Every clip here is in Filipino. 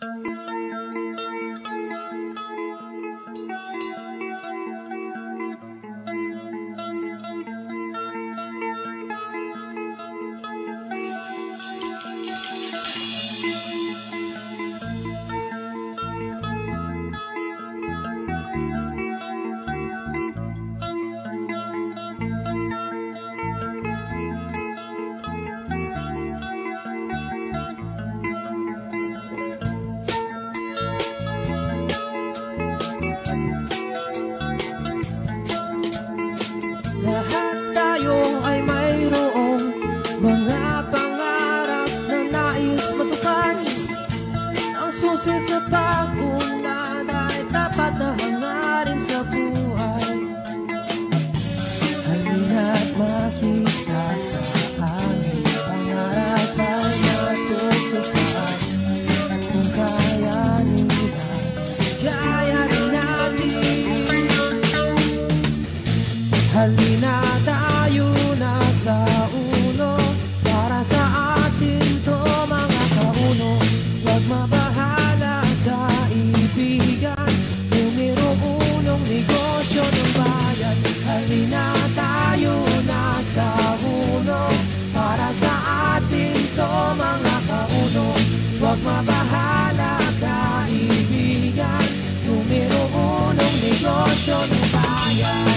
Halina tayo na sa uno, para sa atin to mga kauno. Huwag mabahala kaibigan, numero unong negosyo ng bayan. Halina tayo na sa uno, para sa atin to mga kauno. Huwag mabahala kaibigan, numero unong negosyo ng bayan.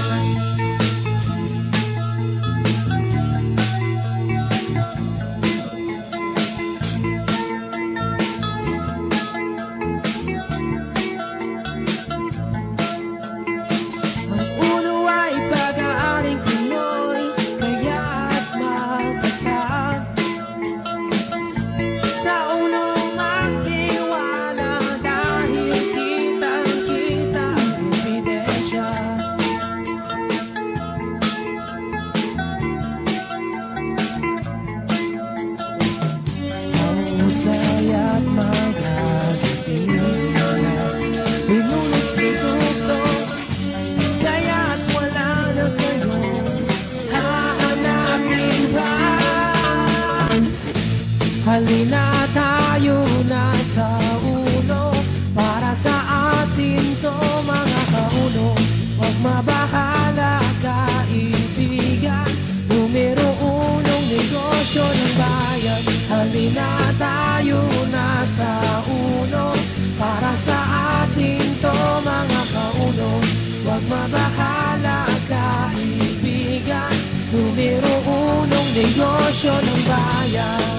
Halina tayo na sa uno, para sa atin to mga kauno. Huwag mabahala kaibigan, numero unong negosyo ng bayan. Halina tayo na sa uno, para sa atin to mga kauno. Huwag mabahala kaibigan, numero unong negosyo ng bayan.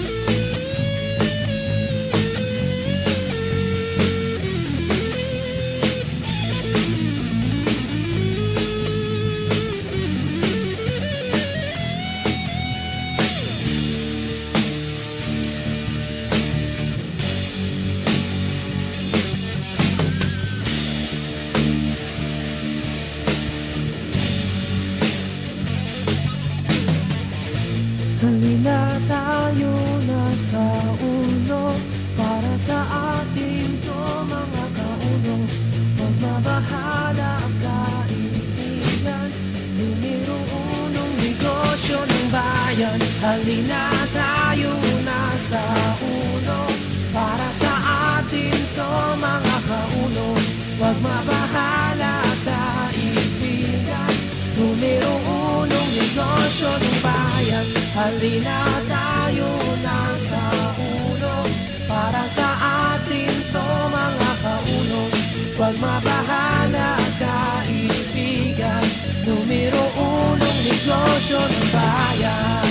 Halina tayo na sa uno, para sa ating to mga kauno. Huwag mabahala kaibigan, numero unong negosyo ng bayan. Halina tayo na sa uno, para sa ating to mga kauno. Huwag mabahala kaibigan, numero unong negosyo ng bayan. Halina tayo na sa uno, para sa atin to mga kauno. Huwag mabahala kaibigan, numero unong negosyo ng bayan.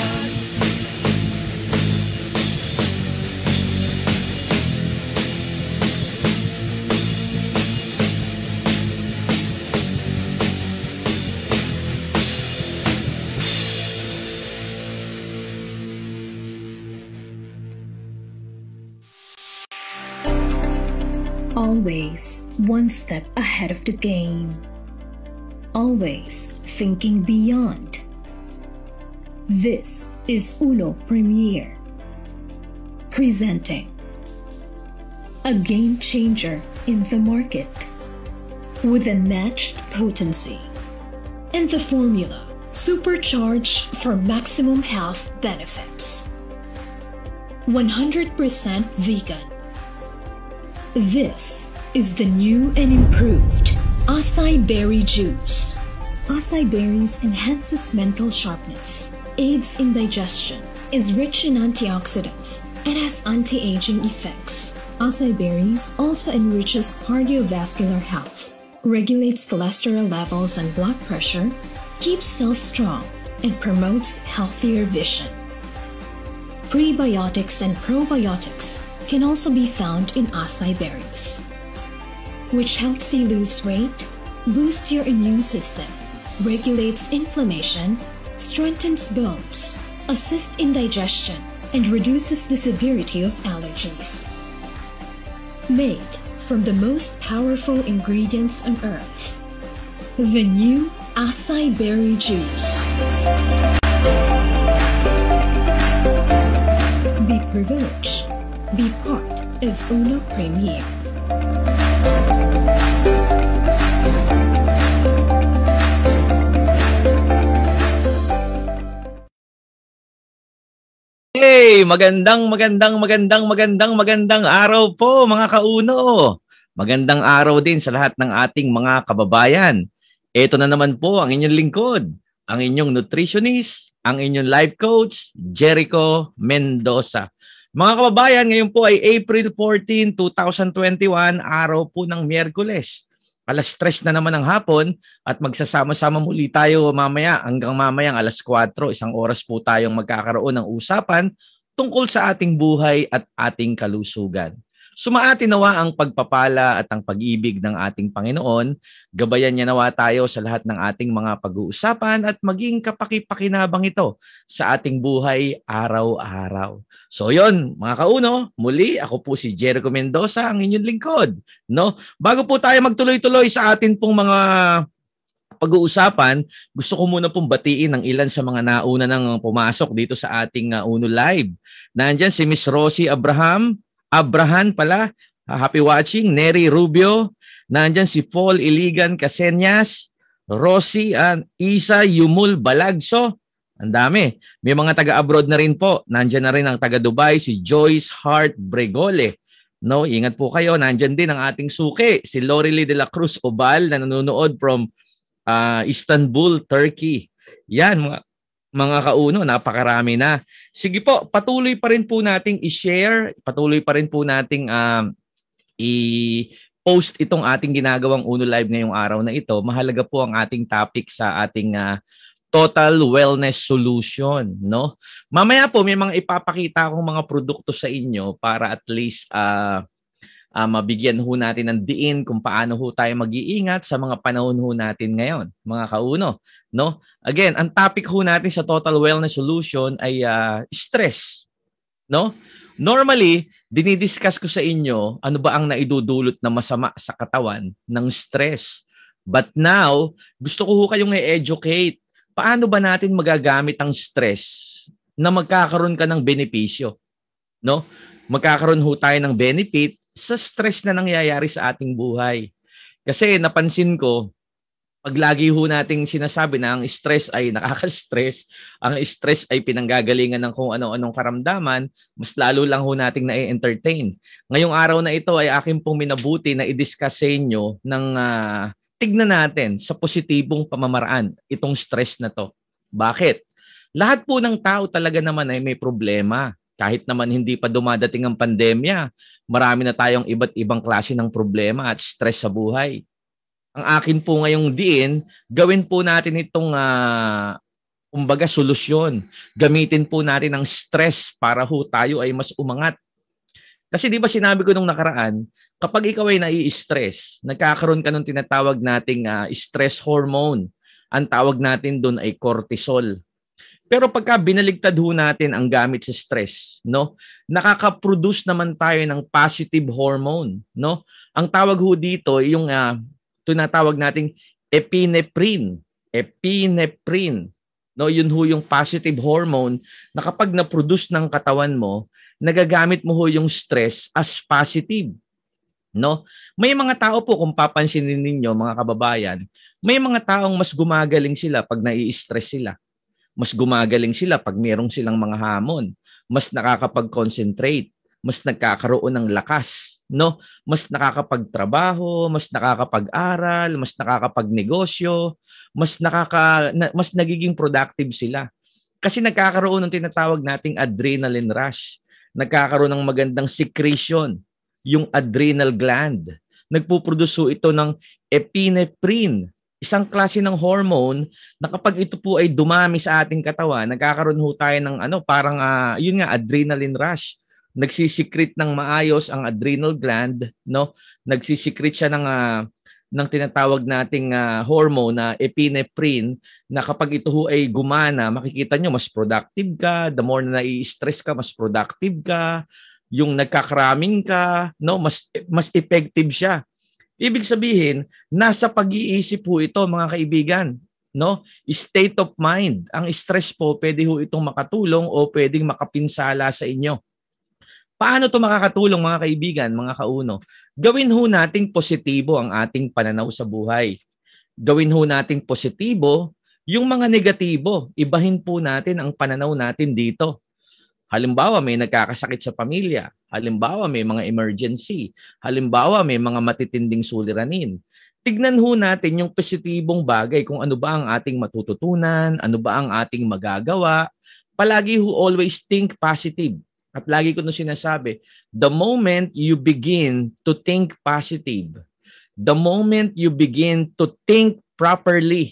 Always one step ahead of the game. Always thinking beyond. This is Uno Premier, presenting a game changer in the market with unmatched potency and the formula supercharged for maximum health benefits. 100% vegan, This is the new and improved acai berry juice. Acai berries enhances mental sharpness, aids in digestion, is rich in antioxidants, and has anti-aging effects. Acai berries also enriches cardiovascular health, regulates cholesterol levels and blood pressure, keeps cells strong, and promotes healthier vision. Prebiotics and probiotics can also be found in acai berries, which helps you lose weight, boost your immune system, regulates inflammation, strengthens bones, assists in digestion, and reduces the severity of allergies. Made from the most powerful ingredients on earth, the new acai berry juice. Be privileged. Be part of Uno Premier. Hey, magandang araw po mga kauno. Magandang araw din sa lahat ng ating mga kababayan. Ito na naman po ang inyong lingkod, ang inyong nutritionist, ang inyong life coach, Jericho Mendoza. Mga kababayan, ngayon po ay April 14, 2021, araw po ng Miyerkules. Alas 3 na naman ng hapon at magsasama-sama muli tayo hanggang mamayang alas 4, isang oras po tayong magkakaroon ng usapan tungkol sa ating buhay at ating kalusugan. Sumaati nawa ang pagpapala at ang pag-ibig ng ating Panginoon. Gabayan niya nawa tayo sa lahat ng ating mga pag-uusapan at maging kapakipakinabang ito sa ating buhay araw-araw. So yon, mga kauno, muli ako po si Jericho Mendoza, ang inyong lingkod. No? Bago po tayo magtuloy-tuloy sa atin pong mga pag-uusapan, gusto ko muna pong batiin ng ilan sa mga nauna nang pumasok dito sa ating Uno Live. Nandyan si Miss Rosie Abrahan pala, happy watching. Neri Rubio, nandyan si Paul Iligan Caseñas, Rosie Isa Yumul Balagso. Ang dami. May mga taga-abroad na rin po. Nandyan na rin ang taga-Dubai, si Joyce Hart Bregole. No, ingat po kayo. Nandyan din ang ating suki, si Lorely de la Cruz Obal na nanonood from Istanbul, Turkey. Yan, mga kauno, napakarami na. Sige po, patuloy pa rin po nating i-share, patuloy pa rin po nating i-post itong ating ginagawang Uno Live ngayong araw na ito. Mahalaga po ang ating topic sa ating Total Wellness Solution, no? Mamaya po may mga ipapakita akong mga produkto sa inyo para at least mabigyan ho natin ng diin kung paano ho tayo mag-iingat sa mga panahon ho natin ngayon, mga kauno, no? Again, ang topic ho natin sa Total Wellness Solution ay stress, no? Normally, dinidiscuss ko sa inyo ano ba ang naidudulot na masama sa katawan ng stress. But now, gusto ko ho kayong i-educate. Paano ba natin magagamit ang stress na magkakaroon ka ng benepisyo, no? Magkakaroon ho tayo ng benefit sa stress na nangyayari sa ating buhay. Kasi napansin ko, pag lagi ho nating sinasabi na ang stress ay nakaka-stress, ang stress ay pinanggagalingan ng kung ano-anong karamdaman, mas lalo lang ho nating na-entertain. Ngayong araw na ito ay akin pong minabuti na i-discuss sa inyo ng tignan natin sa positibong pamamaraan itong stress na to. Bakit? Lahat po ng tao talaga naman ay may problema. Kahit naman hindi pa dumadating ang pandemya, marami na tayong iba't ibang klase ng problema at stress sa buhay. Ang akin po ngayong diin, gawin po natin itong kumbaga solusyon. Gamitin po natin ang stress para ho tayo ay mas umangat. Kasi di ba sinabi ko nung nakaraan, kapag ikaw ay nai-stress, nagkakaroon ka ng tinatawag nating stress hormone. Ang tawag natin doon ay cortisol. Pero pagka binaligtad ho natin ang gamit sa stress, no? Nakaka-produce naman tayo ng positive hormone, no? Ang tawag ho dito yung tinatawag nating epinephrine. Epinephrine. No, yun ho yung positive hormone na kapag na-produce ng katawan mo, nagagamit mo ho yung stress as positive. No? May mga tao po, kung papansinin ninyo mga kababayan, may mga taong mas gumagaling sila pag nai-stress sila. Mas gumagaling sila pag mayroong silang mga hamon. Mas nakakapag-concentrate. Mas nagkakaroon ng lakas. no? Mas nakakapagtrabaho, mas nakakapag-aral, mas nakakapagnegosyo, mas nagiging productive sila. Kasi nagkakaroon ng tinatawag nating adrenaline rush. Nagkakaroon ng magandang secretion, yung adrenal gland. Nagpuproduce ito ng epinephrine, isang klase ng hormone na kapag ito po ay dumami sa ating katawan, nagkakaroon ho tayo ng parang yun nga, adrenaline rush. Nagsisikret ng maayos ang adrenal gland, no? Nagsisikret siya ng tinatawag nating hormone na epinephrine, na kapag ito ho ay gumana, makikita nyo mas productive ka, the more na nai-stress ka, mas productive ka, yung nagkakraming ka, no? Mas effective siya. Ibig sabihin, nasa pag-iisip po ito, mga kaibigan, no? State of mind. Ang stress po, pwede ho itong makatulong o pwedeng makapinsala sa inyo. Paano ito makakatulong, mga kaibigan, mga kauno? Gawin ho nating positibo ang ating pananaw sa buhay. Gawin ho nating positibo yung mga negatibo. Ibahin po natin ang pananaw natin dito. Halimbawa, may nagkakasakit sa pamilya. Halimbawa, may mga emergency. Halimbawa, may mga matitinding suliranin. Tignan ho natin yung positibong bagay, kung ano ba ang ating matututunan, ano ba ang ating magagawa. Palagi ho always think positive. At lagi ko na sinasabi, the moment you begin to think positive, the moment you begin to think properly,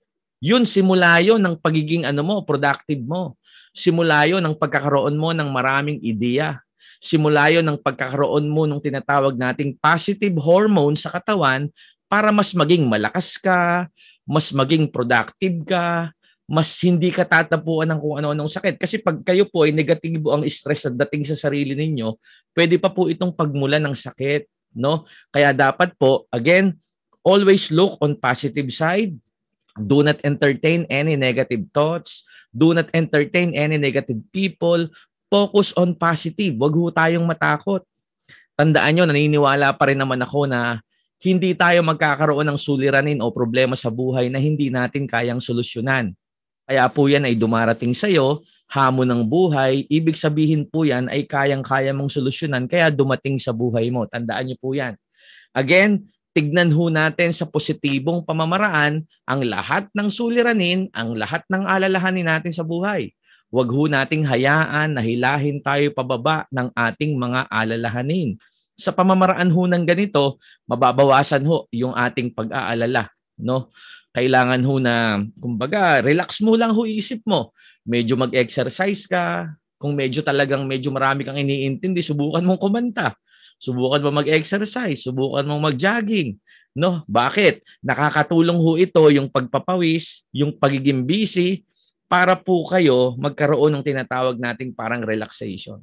yun, simula yun ng pagiging productive mo. Simula yun ng pagkakaroon mo ng maraming ideya. Simula yun ng pagkakaroon mo ng tinatawag nating positive hormone sa katawan para mas maging malakas ka, mas maging productive ka, mas hindi ka tatapuan ng kung ano-anong sakit. Kasi pag kayo po ay negatibo ang stress na dating sa sarili ninyo, pwede pa po itong pagmulan ng sakit, no? Kaya dapat po, again, always look on positive side. Do not entertain any negative thoughts. Do not entertain any negative people. Focus on positive. Huwag ho tayong matakot. Tandaan nyo, naniniwala pa rin naman ako na hindi tayo magkakaroon ng suliranin o problema sa buhay na hindi natin kayang solusyonan. Kaya po yan ay dumarating sa iyo, hamon ng buhay, ibig sabihin po yan ay kayang-kaya mong solusyonan kaya dumating sa buhay mo. Tandaan niyo po yan. Again, tignan ho natin sa positibong pamamaraan ang lahat ng suliranin, ang lahat ng alalahanin natin sa buhay. Huwag ho nating hayaan na hilahin tayo pababa ng ating mga alalahanin. Sa pamamaraan ho ng ganito, mababawasan ho yung ating pag-aalala, no? Kailangan ho na, kumbaga, relax mo lang ho isip mo. Medyo mag-exercise ka. Kung medyo marami kang iniintindi, subukan mong kumanta. Subukan mo mag-exercise, subukan mong mag-jogging, no? Bakit? Nakakatulong ho ito yung pagpapawis, yung pagiging busy para po kayo magkaroon ng tinatawag nating parang relaxation.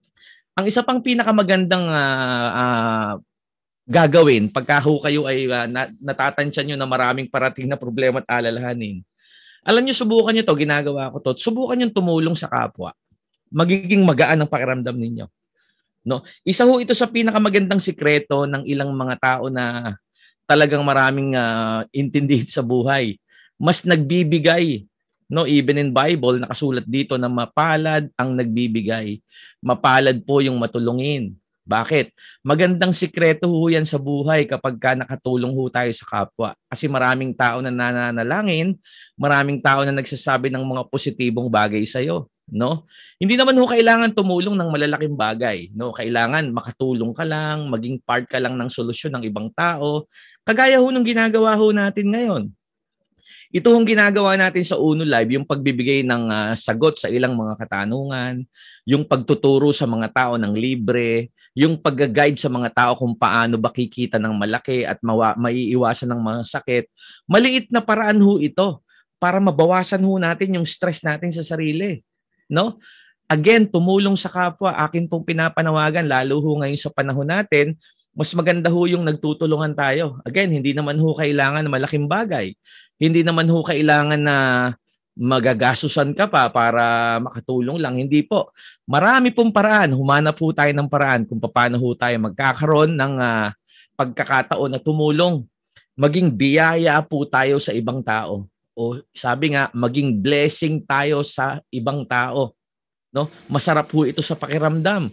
Ang isa pang pinakamagandang gagawin pagka ho kayo ay natatansya nyo na maraming parating na problema at alalahanin. Alam nyo, subukan nyo to, ginagawa ko to. Subukan nyo tumulong sa kapwa. Magiging magaan ang pakiramdam ninyo. No? Isa ho ito sa pinakamagandang sikreto ng ilang mga tao na talagang maraming intindihin sa buhay. Mas nagbibigay, no? Even in Bible nakasulat dito na mapalad ang nagbibigay. Mapalad po yung matulungin. Bakit? Magandang sikreto ho yan sa buhay kapag nakatulong ho tayo sa kapwa. Kasi maraming tao na nananalangin, maraming tao na nagsasabi ng mga positibong bagay sa iyo. No? Hindi naman ho kailangan tumulong ng malalaking bagay, no? Kailangan makatulong ka lang, maging part ka lang ng solusyon ng ibang tao. Kagaya ho nung ginagawa ho natin ngayon. Ito hong ginagawa natin sa Uno Live, yung pagbibigay ng sagot sa ilang mga katanungan, yung pagtuturo sa mga tao ng libre, yung pag-guide sa mga tao kung paano ba kikita ng malaki at maiiwasan ng mga sakit. Maliit na paraan ho ito para mabawasan ho natin yung stress natin sa sarili. No? Again, tumulong sa kapwa, akin pong pinapanawagan, lalo ho ngayon sa panahon natin, mas maganda ho yung nagtutulungan tayo. Again, hindi naman ho kailangan na malaking bagay. Hindi naman ho kailangan na magagasusan ka pa para makatulong lang. Hindi po. Marami pong paraan. Humanap po tayo ng paraan kung paano ho tayo magkakaroon ng pagkakataon na tumulong. Maging biyaya po tayo sa ibang tao. O sabi nga, maging blessing tayo sa ibang tao. No? Masarap po ito sa pakiramdam.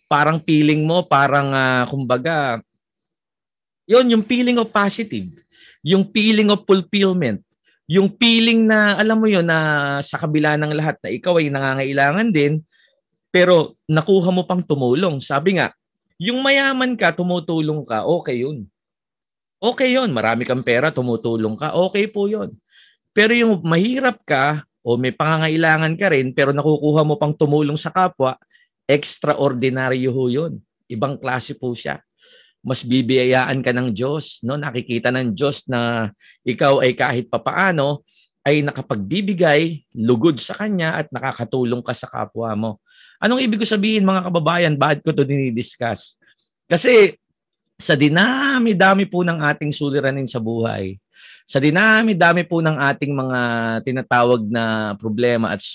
parang feeling mo, parang kumbaga, yung feeling of positive, yung feeling of fulfillment, yung feeling na, alam mo yun, na sa kabila ng lahat na ikaw ay nangangailangan din, pero nakuha mo pang tumulong. Sabi nga, yung mayaman ka, tumutulong ka, okay yun. Okay yun, marami kang pera, tumutulong ka, okay po yun. Pero yung mahirap ka, o may pangangailangan ka rin, pero nakukuha mo pang tumulong sa kapwa, extraordinary ho yun. Ibang klase po siya. Mas bibiyayaan ka ng Diyos, no? Nakikita ng Diyos na ikaw ay kahit papaano ay nakapagbibigay, lugod sa Kanya at nakakatulong ka sa kapwa mo. Anong ibig sabihin mga kababayan? Bakit ko ito dinidiscuss? Kasi sa dinami-dami po ng ating suliranin sa buhay, sa dinami-dami po ng ating mga tinatawag na problema at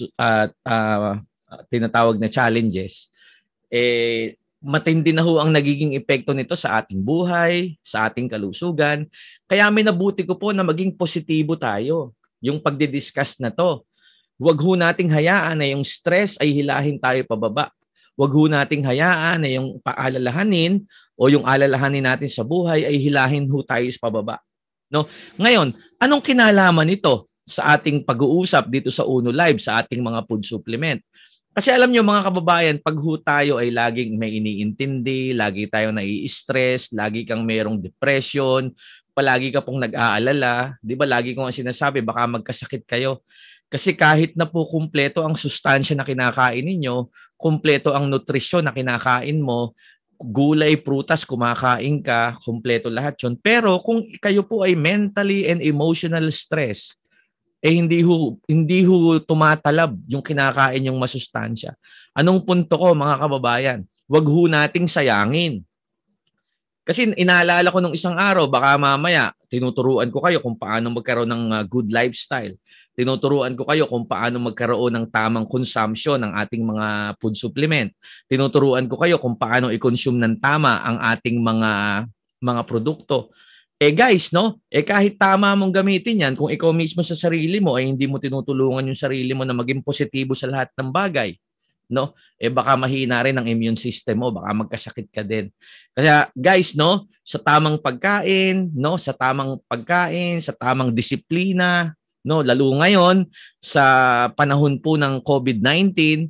tinatawag na challenges, matindi na ho ang nagiging epekto nito sa ating buhay, sa ating kalusugan. Kaya minabuti ko po na maging positibo tayo yung pagdidiscuss na to. Huwag ho nating hayaan na yung stress ay hilahin tayo pababa. Huwag ho nating hayaan na yung paalalahanin o yung alalahanin natin sa buhay ay hilahin ho tayo sa pababa. No? Ngayon, anong kinalaman nito sa ating pag-uusap dito sa Uno Live, sa ating mga food supplement? Kasi alam nyo mga kababayan, pag ho tayo ay laging may iniintindi, lagi tayo nai-stress, lagi kang mayroong depression, palagi ka pong nag-aalala, di ba lagi kong sinasabi, baka magkasakit kayo. Kasi kahit na po kumpleto ang sustansya na kinakain ninyo, kumpleto ang nutrisyon na kinakain mo, gulay, prutas, kumakain ka, kumpleto lahat yun. Pero kung kayo po ay mentally and emotional stress, hindi ho tumatalab yung kinakain yung masustansya. Anong punto ko mga kababayan? Huwag ho nating sayangin. Kasi inaalala ko nung isang araw, baka mamaya tinuturuan ko kayo kung paano magkaroon ng good lifestyle. Tinuturuan ko kayo kung paano magkaroon ng tamang consumption ng ating mga food supplement. Tinuturuan ko kayo kung paano i-consume ng tama ang ating mga produkto. Guys, no? Kahit tama mong gamitin yan, kung ikaw mismo sa sarili mo ay hindi mo tinutulungan yung sarili mo na maging positibo sa lahat ng bagay, no? Baka mahina rin ang immune system mo, baka magkasakit ka din. Kaya guys, no, sa tamang pagkain, no, sa tamang pagkain, sa tamang disiplina, no, lalo ngayon sa panahon po ng COVID-19,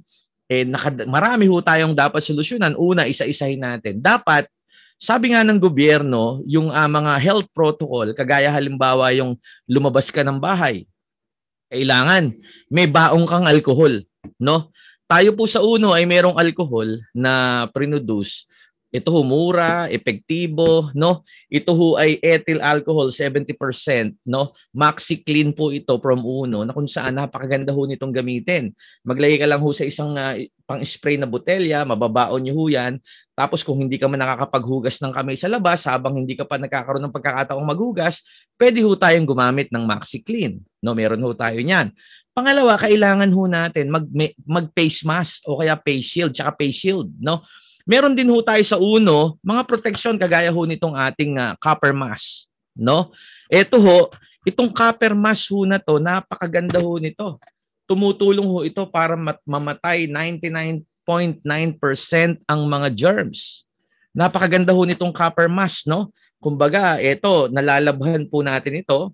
marami ho tayong dapat solusyonan. Una, isa-isahin natin. Dapat sabi nga ng gobyerno, yung mga health protocol, kagaya halimbawa yung lumabas ka ng bahay, kailangan may baong kang alcohol, no? Tayo po sa Uno ay merong alcohol na produce. Ito ho mura, epektibo, no? Ito ho ay ethyl alcohol 70%, no? Maxi Clean po ito from Uno, na kung saan napakaganda ho nitong gamitin. Maglagay ka lang ho sa isang pang-spray na botelya, mababaon niyo ho 'yan. Tapos kung hindi ka man nakakapaghugas ng kamay sa labas habang hindi ka pa nagkakaroon ng pagkakataong maghugas, pwede ho tayong gumamit ng Maxi Clean, no? Meron ho tayo niyan. Pangalawa, kailangan ho natin mag-face mask o kaya face shield, tsaka face shield, no? Meron din ho tayo sa Uno, mga protection kagaya ho nitong ating copper mask, no? Ito ho, itong copper mask ho na to, napakaganda ho nito. Tumutulong ho ito para mamatay 99.9% ang mga germs. Napakaganda ho nitong copper mask, no? Kumbaga, ito, nalalabhan po natin ito.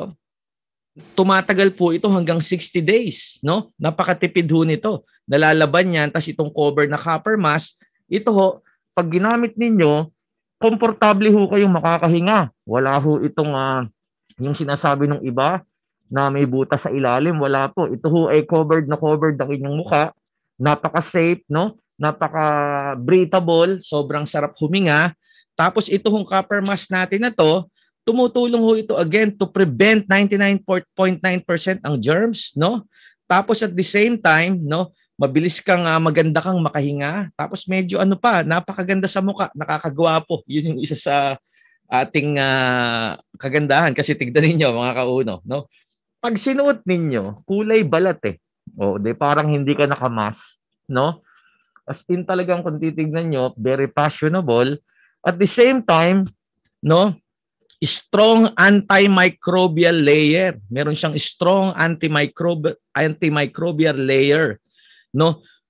Tumatagal po ito hanggang 60 days, no? Napakatipid ho nito. Nalalaban yan, tas itong cover na copper mask, ito ho, pag ginamit ninyo, komportable ho kayong makakahinga. Wala ho itong yung sinasabi ng iba na may butas sa ilalim, wala po. Ito ho ay covered ang inyong mukha. Napaka-safe, no? Napaka-breathable, sobrang sarap huminga. Tapos ito hong copper mask natin na to, tumutulong ho ito again to prevent 99.9% ang germs, no? Tapos at the same time, no, mabilis kang maganda kang makahinga. Tapos medyo napakaganda sa mukha, nakakagwapo. Yun yung isa sa ating kagandahan kasi tignan niyo mga kauno, no? Pag sinuot ninyo, kulay balat parang hindi ka nakamas, no? As in talagang kung titignan nyo, very fashionable. At the same time, no, strong antimicrobial layer. Meron siyang strong antimicrobial layer, no?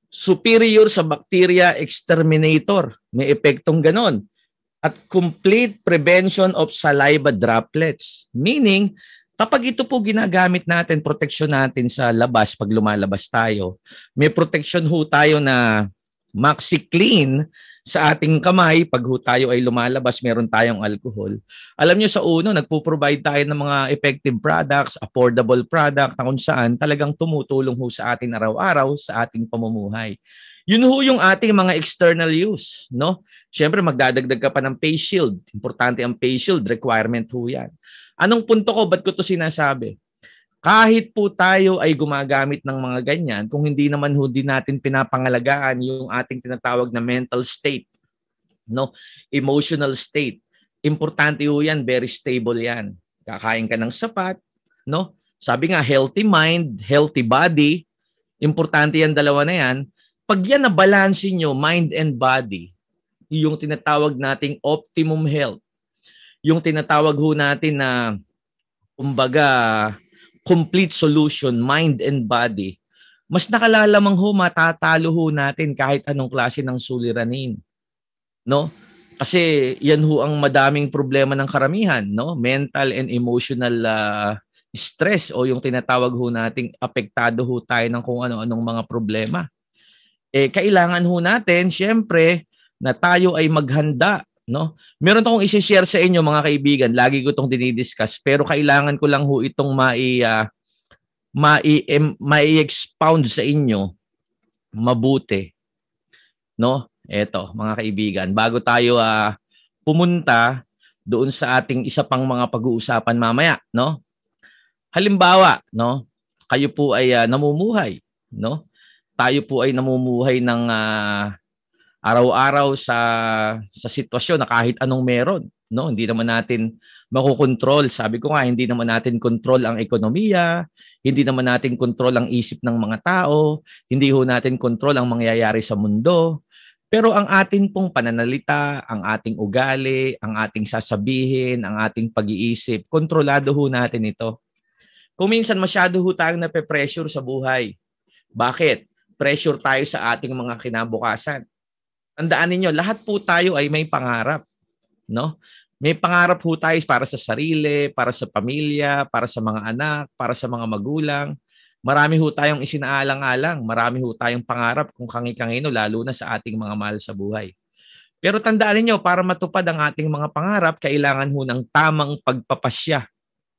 superior sa bacteria exterminator. May epektong ganon. At complete prevention of saliva droplets. Meaning, kapag ito po ginagamit natin, protection natin sa labas pag lumalabas tayo, may protection ho tayo na MaxiClean sa ating kamay. Pag ho tayo ay lumalabas, meron tayong alcohol. Alam nyo sa uno, nagpo-provide tayo ng mga effective products, affordable product na kung saan talagang tumutulong ho sa atin araw-araw sa ating pamumuhay. Yun ho yung ating mga external use, no? Siyempre, magdadagdag ka pa ng face shield. Importante ang face shield, requirement ho yan. Anong punto ko? Ba't ko to sinasabi? Kahit po tayo ay gumagamit ng mga ganyan, kung hindi naman ho din natin pinapangalagaan yung ating tinatawag na mental state, no? Emotional state. Importante ho yan, very stable yan. Kakain ka ng sapat, no? Sabi nga, healthy mind, healthy body. Importante yan, dalawa na yan. Pag yan na-balance nyo, mind and body, yung tinatawag nating optimum health, yung tinatawag ho natin na, kumbaga, complete solution, mind and body, mas nakalalamang ho, matatalo ho natin kahit anong klase ng suliranin. No? Kasi yan ho ang madaming problema ng karamihan, no? Mental and emotional stress o yung tinatawag ho nating apektado ho tayo ng kung ano-anong mga problema. Kailangan ho natin, syempre, na tayo ay maghanda, no? Meron akong i-share sa inyo, mga kaibigan. Lagi ko itong dinidiscuss, pero kailangan ko lang ho itong mai-expound sa inyo mabuti, no? Eto, mga kaibigan, bago tayo pumunta doon sa ating isa pang mga pag-uusapan mamaya, no? Halimbawa, no? Kayo po ay namumuhay, no? Tayo po ay namumuhay ng araw-araw sa sitwasyon na kahit anong meron, no? Hindi naman natin makokontrol. Sabi ko nga, hindi naman natin control ang ekonomiya, hindi naman natin control ang isip ng mga tao, hindi ho natin control ang mangyayari sa mundo. Pero ang atin pong pananalita, ang ating ugali, ang ating sasabihin, ang ating pag-iisip, kontrolado ho natin ito. Kung minsan masyado ho tayong nape-pressure sa buhay. Bakit? Pressure tayo sa ating mga kinabukasan. Tandaan ninyo, lahat po tayo ay may pangarap, no? May pangarap po tayo para sa sarili, para sa pamilya, para sa mga anak, para sa mga magulang. Marami ho tayong isinaalang-alang, marami ho tayong pangarap kung kangi-kangino, lalo na sa ating mga mahal sa buhay. Pero tandaan niyo, para matupad ang ating mga pangarap, kailangan ho ng tamang pagpapasya.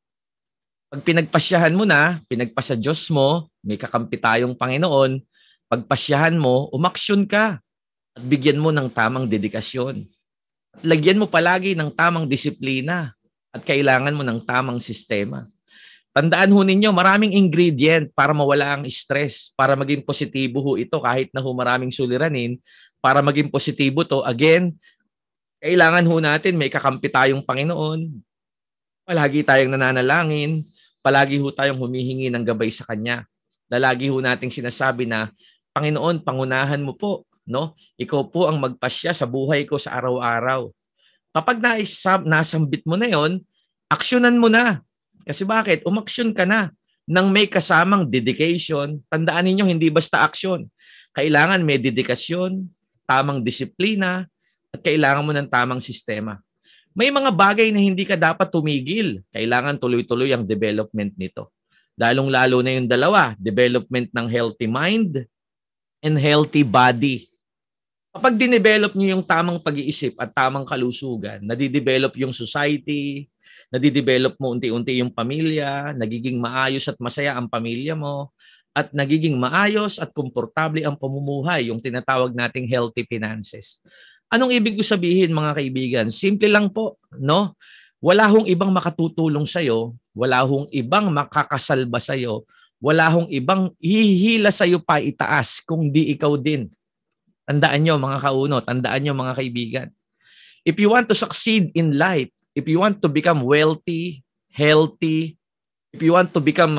Pag pinagpasyahan mo na, pinagpasya Diyos mo, may kakampi tayong Panginoon, pagpasyahan mo, umaksyon ka at bigyan mo ng tamang dedikasyon. At lagyan mo palagi ng tamang disiplina at kailangan mo ng tamang sistema. Tandaan ho ninyo, maraming ingredient para mawala ang stress, para maging positibo ho ito kahit na ho maraming suliranin, para maging positibo to. Again, kailangan ho natin may kakampi tayong Panginoon, palagi tayong nananalangin, palagi ho tayong humihingi ng gabay sa Kanya. Lagi ho nating sinasabi na, Panginoon, pangunahan mo po, no? Ikaw po ang magpasya sa buhay ko sa araw-araw. Kapag nasambit mo na yon, aksyonan mo na. Kasi bakit? Umaksyon ka na nang may kasamang dedication. Tandaan ninyo, hindi basta aksyon. Kailangan may dedikasyon, tamang disiplina, at kailangan mo ng tamang sistema. May mga bagay na hindi ka dapat tumigil. Kailangan tuloy-tuloy ang development nito. Lalong-lalo na yung dalawa, development ng healthy mind and healthy body. Kapag dinevelop niyo yung tamang pag-iisip at tamang kalusugan, nadidevelop yung society, nadidevelop mo unti-unti yung pamilya, nagiging maayos at masaya ang pamilya mo, at nagiging maayos at komportable ang pamumuhay, yung tinatawag nating healthy finances. Anong ibig ko sabihin, mga kaibigan? Simple lang po, no? Wala hong ibang makatutulong sa'yo, wala hong ibang makakasalba sa'yo, wala hong ibang hihila sa'yo pa itaas kung di ikaw din. Tandaan nyo, mga kauno, tandaan nyo, mga kaibigan. If you want to succeed in life, if you want to become wealthy, healthy, if you want to become,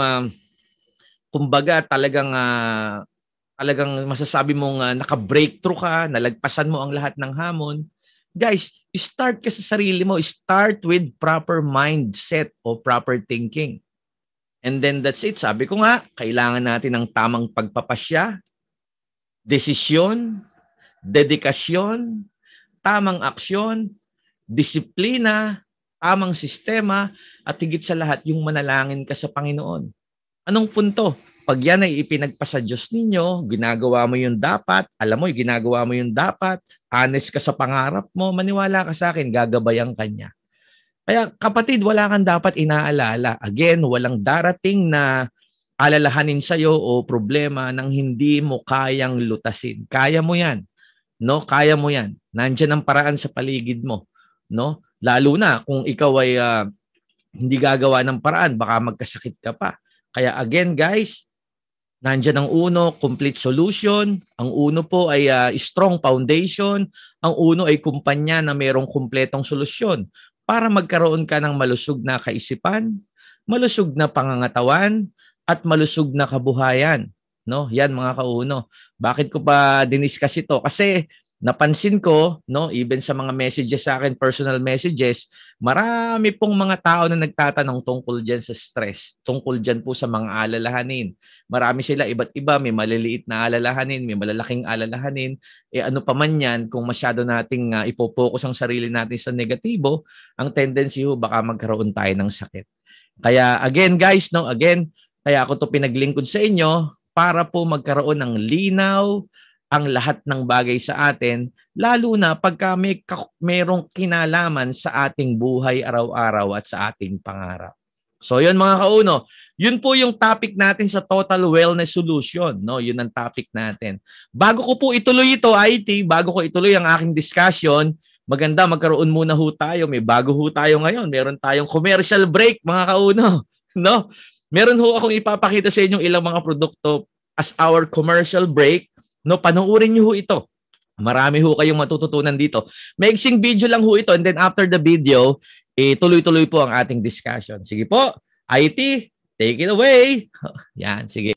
kumbaga, talagang masasabi mong naka-breakthrough ka, nalagpasan mo ang lahat ng hamon, guys, start ka sa sarili mo. Start with proper mindset o proper thinking. And then that's it. Sabi ko nga, kailangan natin ng tamang pagpapasya, desisyon, dedikasyon, tamang aksyon, disiplina, tamang sistema, at higit sa lahat, yung manalangin ka sa Panginoon. Anong punto? Pag yan ay ipinagpasa Diyos ninyo, ginagawa mo yung dapat, alam mo, ginagawa mo yung dapat, honest ka sa pangarap mo, maniwala ka sa akin, gagabayan ka niya. Kaya kapatid, wala kang dapat inaalala. Again, walang darating na alalahanin sa'yo o problema nang hindi mo kayang lutasin. Kaya mo yan. No? Kaya mo yan. Nandiyan ang paraan sa paligid mo. No? Lalo na kung ikaw ay hindi gagawa ng paraan, baka magkasakit ka pa. Kaya again guys, nandiyan ang uno, complete solution. Ang uno po ay strong foundation. Ang uno ay kumpanya na mayroong kumpletong solusyon para magkaroon ka ng malusog na kaisipan, malusog na pangangatawan, at malusog na kabuhayan. No? Yan mga kauno. Bakit ko pa diniscuss ito? Kasi napansin ko, no, even sa mga messages sa akin, personal messages, marami pong mga tao na nagtatanong tungkol dyan sa stress, tungkol dyan po sa mga alalahanin. Marami sila iba't iba, may maliliit na alalahanin, may malalaking alalahanin. Ano pa man yan, kung masyado nating ipopokus ang sarili natin sa negatibo, ang tendency ho, baka magkaroon tayo ng sakit. Kaya again guys, no, kaya ako to pinaglingkod sa inyo para po magkaroon ng linaw ang lahat ng bagay sa atin, lalo na pagka mayroong kinalaman sa ating buhay araw-araw at sa ating pangarap. So yun mga kauno, yun po yung topic natin sa Total Wellness Solution. No? Yun ang topic natin. Bago ko po ituloy ito, IT, bago ko ituloy ang aking discussion, maganda magkaroon muna ho tayo. May bago ho tayo ngayon. Meron tayong commercial break mga kauno. No? Meron ho akong ipapakita sa inyo ilang mga produkto as our commercial break. No, panoorin niyo ho ito. Marami ho kayong matututunan dito. Maiksing video lang ho ito and then after the video, tuloy-tuloy po ang ating discussion. Sige po, IT, take it away. Yan, sige.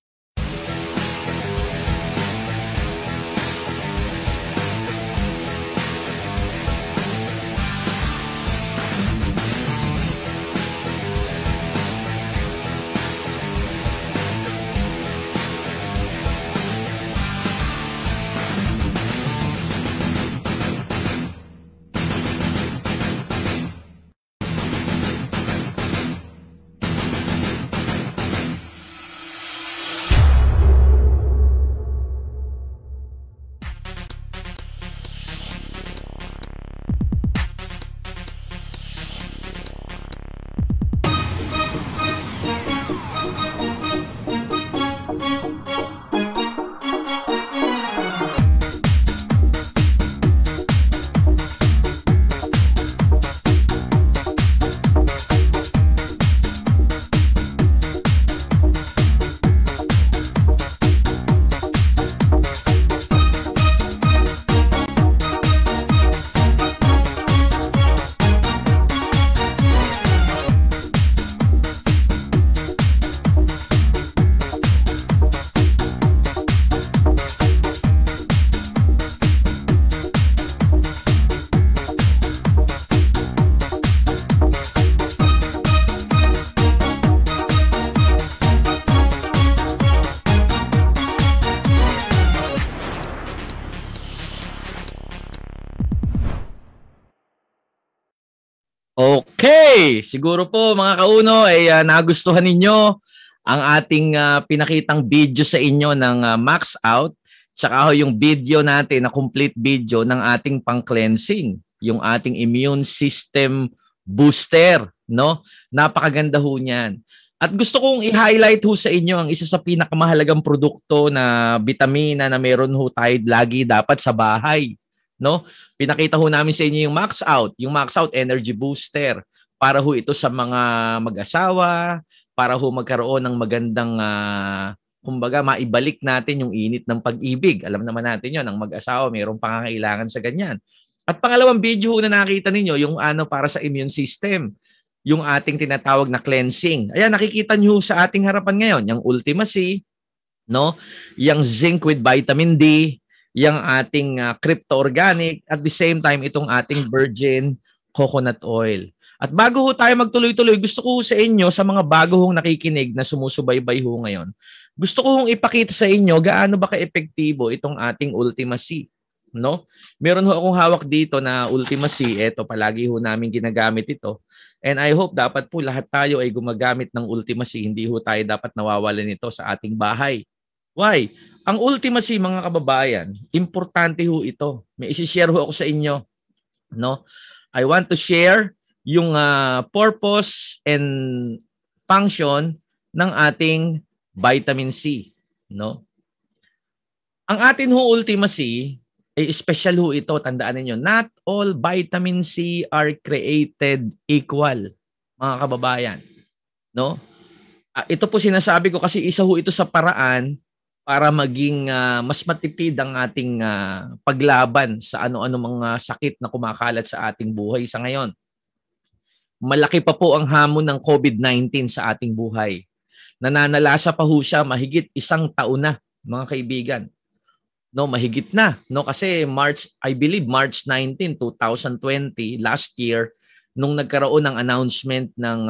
Okay, siguro po mga kauno ay nagustuhan ninyo ang ating pinakitang video sa inyo ng Max Out, tsaka yung video natin na complete video ng ating pang-cleansing, yung ating immune system booster, no? Napakaganda ho niyan. At gusto kong i-highlight ho sa inyo ang isa sa pinakamahalagang produkto na bitamina na meron ho tayo lagi dapat sa bahay, no? Pinakita ho namin sa inyo yung Max Out Energy Booster para ho ito sa mga mag-asawa, para ho magkaroon ng magandang kumbaga maibalik natin yung init ng pag-ibig. Alam naman natin 'yon, ang mag-asawa mayroong pangangailangan sa ganyan. At pangalawang video ho na nakita ninyo, yung para sa immune system, yung ating tinatawag na cleansing. Ayan, nakikita niyo sa ating harapan ngayon, yung Ultima C, no? Yung zinc with vitamin D, yung ating crypto organic, at the same time itong ating virgin coconut oil. At bago ho tayo magtuloy-tuloy, gusto ko sa inyo, sa mga bago hong nakikinig na sumusubaybay ho ngayon, gusto ko hong ipakita sa inyo gaano ba ka-epektibo itong ating Ultima C. No? Meron ho akong hawak dito na Ultima C. Ito, palagi ho namin ginagamit ito. And I hope dapat po lahat tayo ay gumagamit ng Ultima C. Hindi ho tayo dapat nawawalan nito sa ating bahay. Why? Ang Ultima C, mga kababayan, importante ho ito. May isi-share ho ako sa inyo. No? I want to share yung purpose and function ng ating vitamin C, no? Ang atin ho Ultima C, ay special ho ito, tandaan niyo. Not all vitamin C are created equal, mga kababayan, no? Ito po sinasabi ko kasi isa ho ito sa paraan para maging mas matipid ang ating paglaban sa ano-ano mga sakit na kumakalat sa ating buhay sa ngayon. Malaki pa po ang hamon ng COVID-19 sa ating buhay. Nananalasa pa ho siya mahigit 1 taon na, mga kaibigan. No, mahigit na, no, kasi I believe March 19, 2020, last year, nung nagkaroon ng announcement ng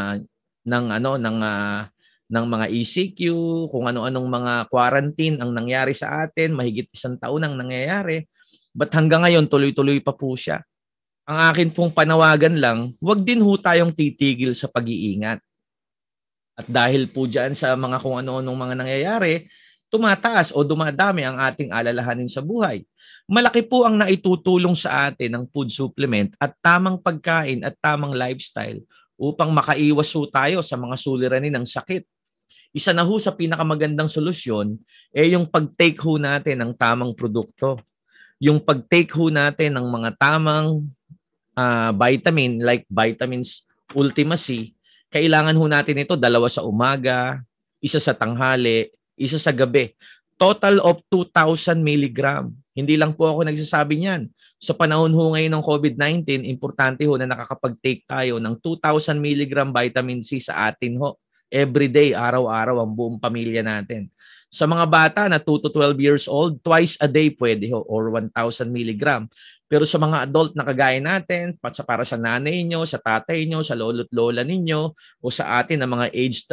mga ECQ, kung ano-anong mga quarantine ang nangyari sa atin, mahigit 1 taon ang nangyayari. But hanggang ngayon tuloy-tuloy pa po siya. Ang akin pong panawagan lang, huwag din ho tayong titigil sa pag-iingat. At dahil po dyan sa mga kung ano-anong mga nangyayari, tumataas o dumadami ang ating alalahanin sa buhay. Malaki po ang naitutulong sa atin ng food supplement at tamang pagkain at tamang lifestyle upang makaiwas ho tayo sa mga suliranin ng sakit. Isa na ho sa pinakamagandang solusyon ay yung pag-take ho natin ng tamang produkto. Yung pag-take ho natin ng mga tamang vitamin like vitamins Ultima C, kailangan ho natin ito 2 sa umaga, 1 sa tanghali, 1 sa gabi. Total of 2,000 mg. Hindi lang po ako nagsasabi niyan. Sa panahon ho ngayon ng COVID-19, importante ho na nakakapag-take tayo ng 2,000 mg vitamin C sa atin ho. Everyday, araw-araw ang buong pamilya natin. Sa mga bata na 2 to 12 years old, twice a day pwede ho or 1,000 mg. Pero sa mga adult na kagaya natin, para sa nanay nyo, sa tatay nyo, sa lolo't lola ninyo, o sa atin na mga aged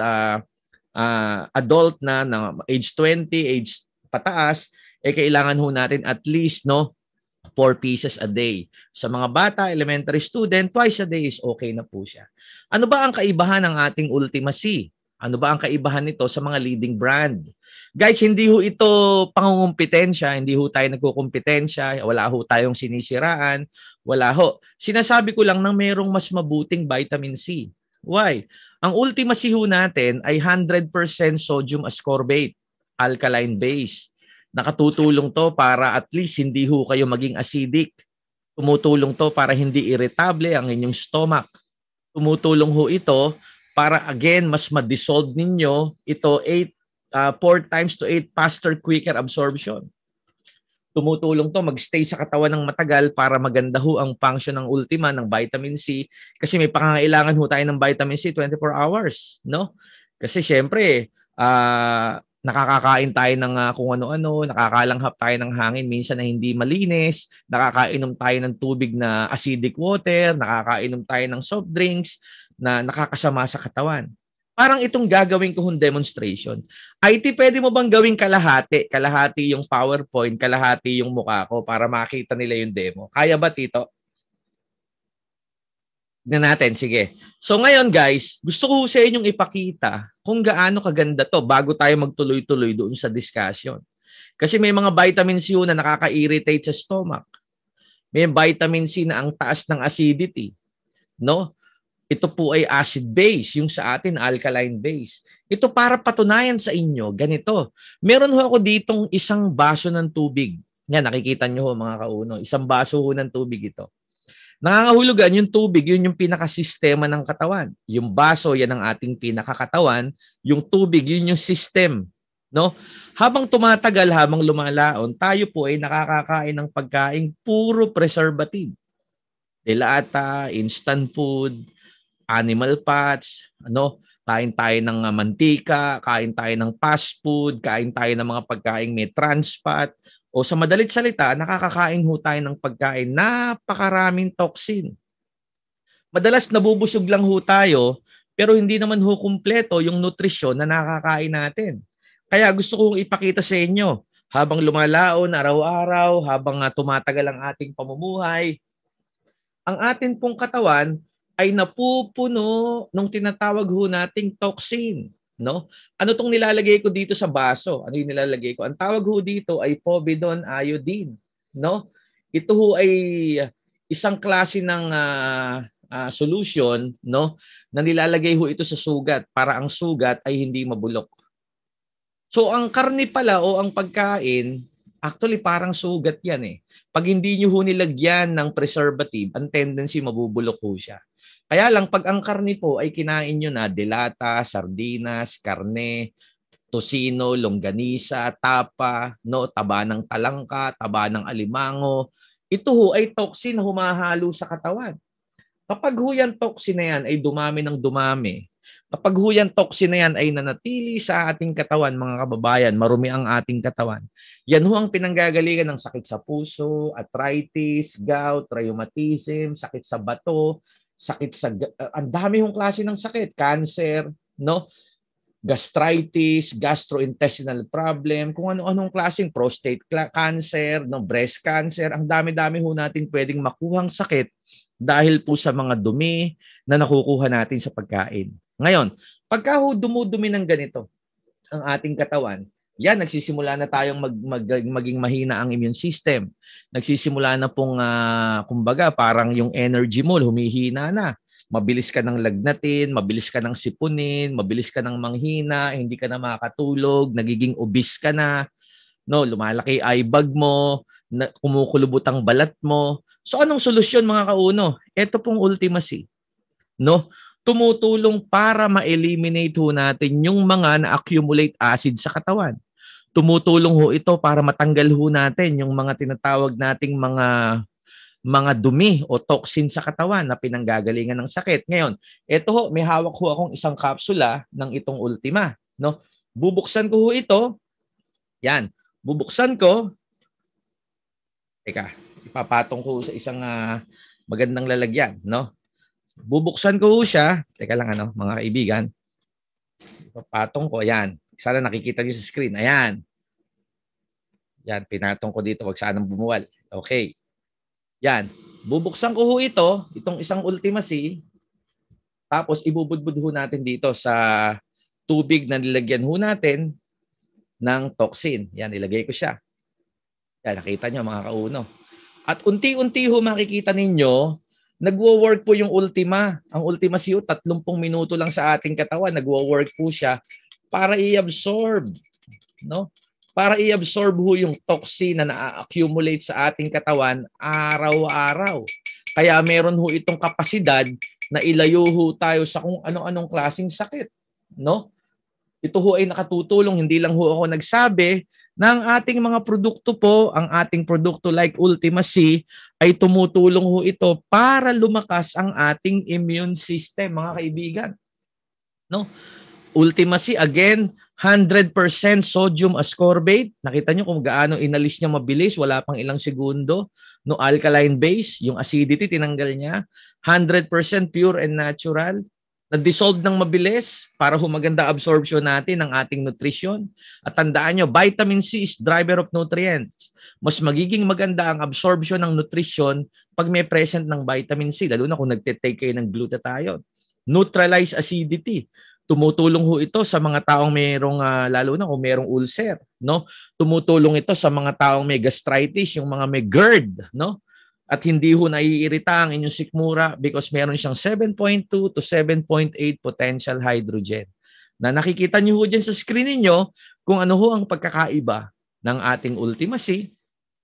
adult na age 20, age pataas, kailangan ho natin at least 4 pieces a day. Sa mga bata, elementary student, twice a day is okay na po siya. Ano ba ang kaibahan ng ating Ultima C? Ano ba ang kaibahan nito sa mga leading brand? Guys, hindi ho ito pangungumpetensya, hindi ho tayo nagkukumpetensya, wala ho tayong sinisiraan, wala ho. Sinasabi ko lang na mayroong mas mabuting vitamin C. Why? Ang Ultima C ho natin ay 100% sodium ascorbate, alkaline base. Nakatutulong to para at least hindi ho kayo maging acidic. Tumutulong to para hindi irritable ang inyong stomach. Tumutulong ho ito para again mas ma-dissolve ninyo ito 4 times to 8 faster, quicker absorption. Tumutulong to magstay sa katawan ng matagal para maganda ho ang function ng Ultima ng vitamin C kasi may pangangailangan ho tayo ng vitamin C 24 hours, no? Kasi syempre nakakakain tayo ng kung ano-ano, nakakalanghap tayo ng hangin minsan na hindi malinis, nakakainom tayo ng tubig na acidic water, nakakainom tayo ng soft drinks na nakakasama sa katawan. Parang itong gagawin ko hong demonstration. IT, pwede mo bang gawing kalahati? Kalahati yung PowerPoint, kalahati yung mukha ko para makita nila yung demo. Kaya ba, Tito? Tignan natin, sige. So ngayon guys, gusto ko sa inyong ipakita kung gaano kaganda to bago tayo magtuloy-tuloy doon sa discussion. Kasi may mga vitamin C na nakaka-irritate sa stomach. May vitamin C na ang taas ng acidity. No? Ito po ay acid base, yung sa atin alkaline base. Ito para patunayan sa inyo, ganito. Meron ho ako ditong 1 baso ng tubig. Yan, nakikita nyo ho mga kauno. 1 baso ho ng tubig ito. Nangangahulugan yung tubig, yun yung pinakasistema ng katawan. Yung baso, yan ang ating pinakakatawan. Yung tubig, yun yung system. No? Habang tumatagal, habang lumalaon, tayo po ay nakakakain ng pagkain puro preservative. Delata, instant food, animal fats, kain tayo ng mantika, kain tayo ng fast food, kain tayo ng mga pagkain may trans fat, o sa madalit salita, nakakakain ho tayo ng pagkain napakaraming toxin. Madalas nabubusog lang ho tayo, pero hindi naman ho kumpleto yung nutrisyon na nakakain natin. Kaya gusto kong ipakita sa inyo, habang lumalaon araw-araw, habang tumatagal ang ating pamumuhay, ang atin pong katawan ay napupuno ng tinatawag ho nating toxin. No? Ano tong nilalagay ko dito sa baso? Ano yung nilalagay ko? Ang tawag ho dito ay povidone iodine. No? Ito ho ay isang klase ng solution, no, na nilalagay ho ito sa sugat para ang sugat ay hindi mabulok. So ang karne pala o ang pagkain, actually parang sugat yan eh. Pag hindi nyo ho nilagyan ng preservative, ang tendency mabubulok ho siya. Kaya lang pag ang karne po ay kinain nyo na delata, sardinas, karne, tosino, longganisa, tapa, no, taba ng talangka, taba ng alimango, ito ho ay toxin na humahalo sa katawan. Kapag ho yan toxin na yan ay dumami ng dumami, kapag ho yan toxin na yan ay nanatili sa ating katawan, mga kababayan, marumi ang ating katawan, yan ho ang pinanggagalingan ng sakit sa puso, arthritis, gout, rheumatism, sakit sa bato, sakit sa, ang dami hong klase ng sakit, cancer, no? Gastritis, gastrointestinal problem, kung ano-anong klaseng prostate cancer, no, breast cancer, ang dami-dami ho natin pwedeng makuhang sakit dahil po sa mga dumi na nakukuha natin sa pagkain. Ngayon, pagka ho dumudumi ng ganito ang ating katawan, yan, nagsisimula na tayong maging mahina ang immune system. Nagsisimula na pong, kumbaga, parang yung energy mo humihina na. Mabilis ka ng lagnatin, mabilis ka ng sipunin, mabilis ka ng manghina, hindi ka na makakatulog, nagiging obese ka na, no, lumalaki eye bag mo, kumukulubot ang balat mo. So anong solusyon mga kauno? Ito pong Ultimacy, no? Tumutulong para ma-eliminate ho natin yung mga na-accumulate acid sa katawan. Tumutulong ho ito para matanggal ho natin yung mga tinatawag nating mga dumi o toxin sa katawan na pinanggagalingan ng sakit. Ngayon, ito ho, may hawak ho akong isang kapsula ng itong Ultima, no? Bubuksan ko ho ito. Yan, bubuksan ko. Teka, ipapatong ko sa isang magandang lalagyan, no? Bubuksan ko ho siya. Teka lang mga kaibigan. Ipapatong ko, ayan. Sana nakikita niyo sa screen. Ayan. Yan, pinatong ko dito, wag sanang bumuwal. Okay. Yan, bubuksan ko ho itong isang Ultimacy, tapos ibubudbud ho natin dito sa tubig na nilagyan ho natin ng toxin. Yan, ilagay ko siya. Yan, nakita nyo mga kauno. At unti-unti ho makikita ninyo, nagwo-work po yung Ultima. Ang Ultimacy 30 minuto lang sa ating katawan, nagwo-work po siya para i-absorb, no? Para i-absorb ho yung toxin na na-accumulate sa ating katawan araw-araw. Kaya meron ho itong kapasidad na ilayo ho tayo sa kung ano-anong klaseng sakit, no? Ito ho ay nakatutulong, hindi lang ho ako nagsabi na ang ating mga produkto po, ang ating produkto like Ultimacy ay tumutulong ho ito para lumakas ang ating immune system, mga kaibigan. No? Ultimacy, again, 100% sodium ascorbate. Nakita nyo kung gaano inalis niya mabilis, wala pang ilang segundo. No, alkaline base, yung acidity, tinanggal niya. 100% pure and natural. Na-dissolve ng mabilis para humaganda absorption natin ng ating nutrition. At tandaan nyo, vitamin C is driver of nutrients. Mas magiging maganda ang absorption ng nutrition pag may present ng vitamin C, lalo na kung nagtitake kayo ng glutathione. Neutralize acidity. Tumutulong ho ito sa mga taong mayroong, lalo na kung mayroong ulcer, no? Tumutulong ito sa mga taong may gastritis, yung mga may GERD, no? At hindi ho naiirita ang inyong sikmura because meron siyang 7.2 to 7.8 potential hydrogen. Na nakikita niyo ho dyan sa screen niyo kung ano ho ang pagkakaiba ng ating Ultimacy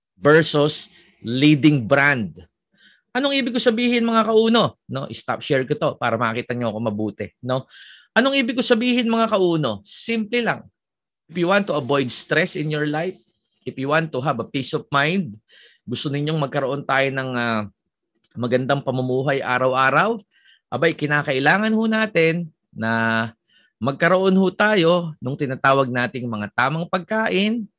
versus leading brand. Anong ibig ko sabihin mga kauno? No, stop share ko to para makita niyo ako mabuti, no? Anong ibig ko sabihin mga kauno? Simple lang. If you want to avoid stress in your life, if you want to have a peace of mind, gusto ninyong magkaroon tayo ng magandang pamumuhay araw-araw, abay kinakailangan ho natin na magkaroon ho tayo nung tinatawag nating mga tamang pagkain,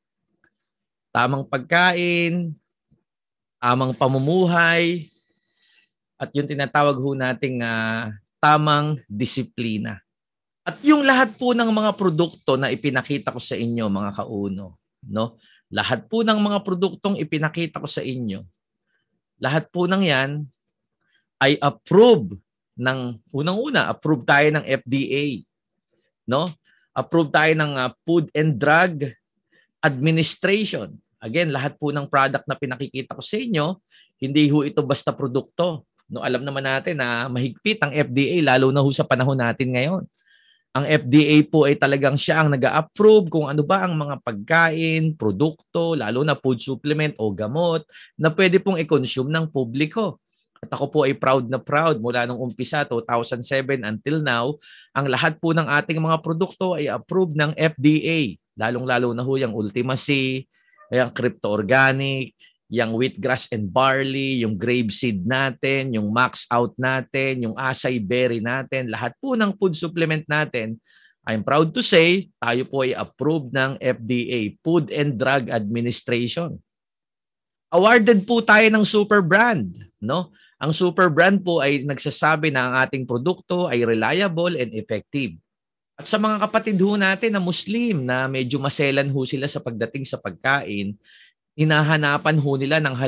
tamang pamumuhay, at yung tinatawag ho nating tamang disiplina. At yung lahat po ng mga produkto na ipinakita ko sa inyo, mga kauno, no? Lahat po ng mga produktong ipinakita ko sa inyo, lahat po ng yan ay approved ng unang-una, approved tayo ng FDA, no? Approved tayo ng Food and Drug Administration. Again, lahat po ng product na pinakikita ko sa inyo, hindi ho ito basta produkto. No, alam naman natin na mahigpit ang FDA lalo na ho sa panahon natin ngayon. Ang FDA po ay talagang siya ang nag-a-approve kung ano ba ang mga pagkain, produkto, lalo na food supplement o gamot na pwede pong i-consume ng publiko. At ako po ay proud na proud mula nung umpisa, 2007 until now, ang lahat po ng ating mga produkto ay approved ng FDA. Lalong-lalo na ho yung Ultimacy, yung Crypto Organic, yung wheatgrass and barley, yung grapeseed natin, yung max out natin, yung acai berry natin, lahat po ng food supplement natin, I'm proud to say, tayo po ay approved ng FDA, Food and Drug Administration. Awarded po tayo ng super brand, no? Ang super brand po ay nagsasabi na ang ating produkto ay reliable and effective. At sa mga kapatid ho natin na Muslim na medyo maselan ho sila sa pagdating sa pagkain, hinahanapan ho nila ng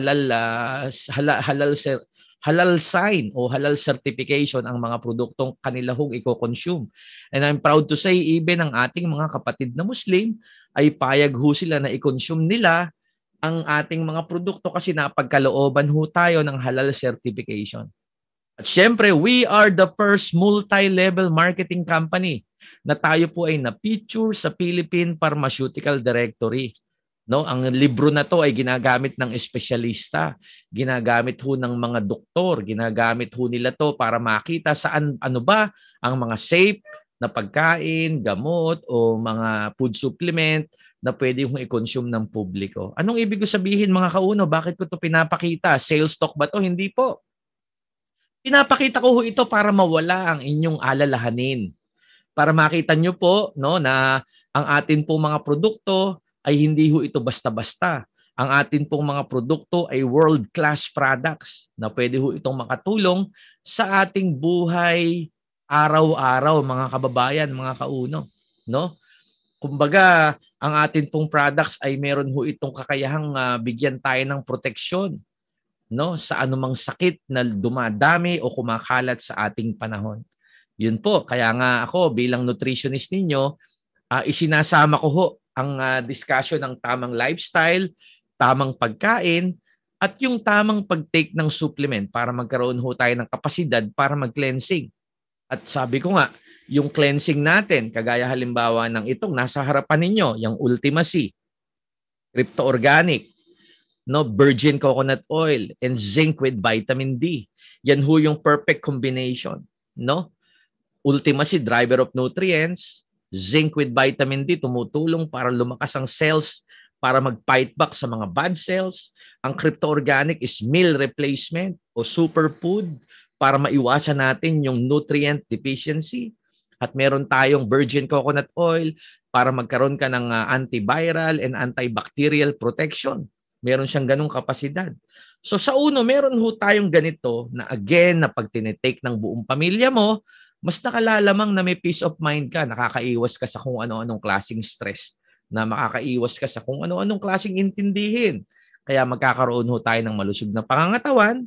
halal sign o halal certification ang mga produktong kanila hong i-consume. And I'm proud to say even ang ating mga kapatid na Muslim ay payag ho sila na i-consume nila ang ating mga produkto kasi napagkalooban ho tayo ng halal certification. At syempre, we are the first multi-level marketing company na tayo po ay na-feature sa Philippine Pharmaceutical Directory. No, ang libro na to ay ginagamit ng espesyalista, ginagamit ho ng mga doktor, ginagamit ho nila to para makita saan ano ba ang mga safe na pagkain, gamot o mga food supplement na pwede hong i-consume ng publiko. Anong ibig sabihin mga kauno? Bakit ko to pinapakita? Sales talk ba to? Hindi po. Pinapakita ko ho ito para mawala ang inyong alalahanin. Para makita nyo po no, na ang atin pong mga produkto ay hindi ho ito basta-basta. Ang atin pong mga produkto ay world-class products na pwede ho itong makatulong sa ating buhay araw-araw, mga kababayan, mga kauno. No? Kumbaga, ang atin pong products ay meron ho itong kakayahang bigyan tayo ng proteksyon, no, sa anumang sakit na dumadami o kumakalat sa ating panahon. Yun po, kaya nga ako bilang nutritionist ninyo, isinasama ko ho ang discussion ng tamang lifestyle, tamang pagkain, at yung tamang pag-take ng supplement para magkaroon ho tayo ng kapasidad para mag-cleansing. At sabi ko nga, yung cleansing natin, kagaya halimbawa ng itong nasa harapan ninyo, yung Ultimacy, Crypto Organic, no, virgin coconut oil, and zinc with vitamin D. Yan ho yung perfect combination. No? Ultimacy, driver of nutrients, zinc with vitamin D, tumutulong para lumakas ang cells para mag-fight back sa mga bad cells. Ang Crypto Organic is meal replacement o superfood para maiwasan natin yung nutrient deficiency. At meron tayong virgin coconut oil para magkaroon ka ng antiviral and antibacterial protection. Meron siyang ganung kapasidad. So sa uno, meron ho tayong ganito na again, na pag tinitake ng buong pamilya mo, mas nakalalamang na may peace of mind ka, nakakaiwas ka sa kung ano-anong klaseng stress, na makakaiwas ka sa kung ano-anong klaseng intindihin. Kaya magkakaroon ho tayo ng malusog na pangangatawan,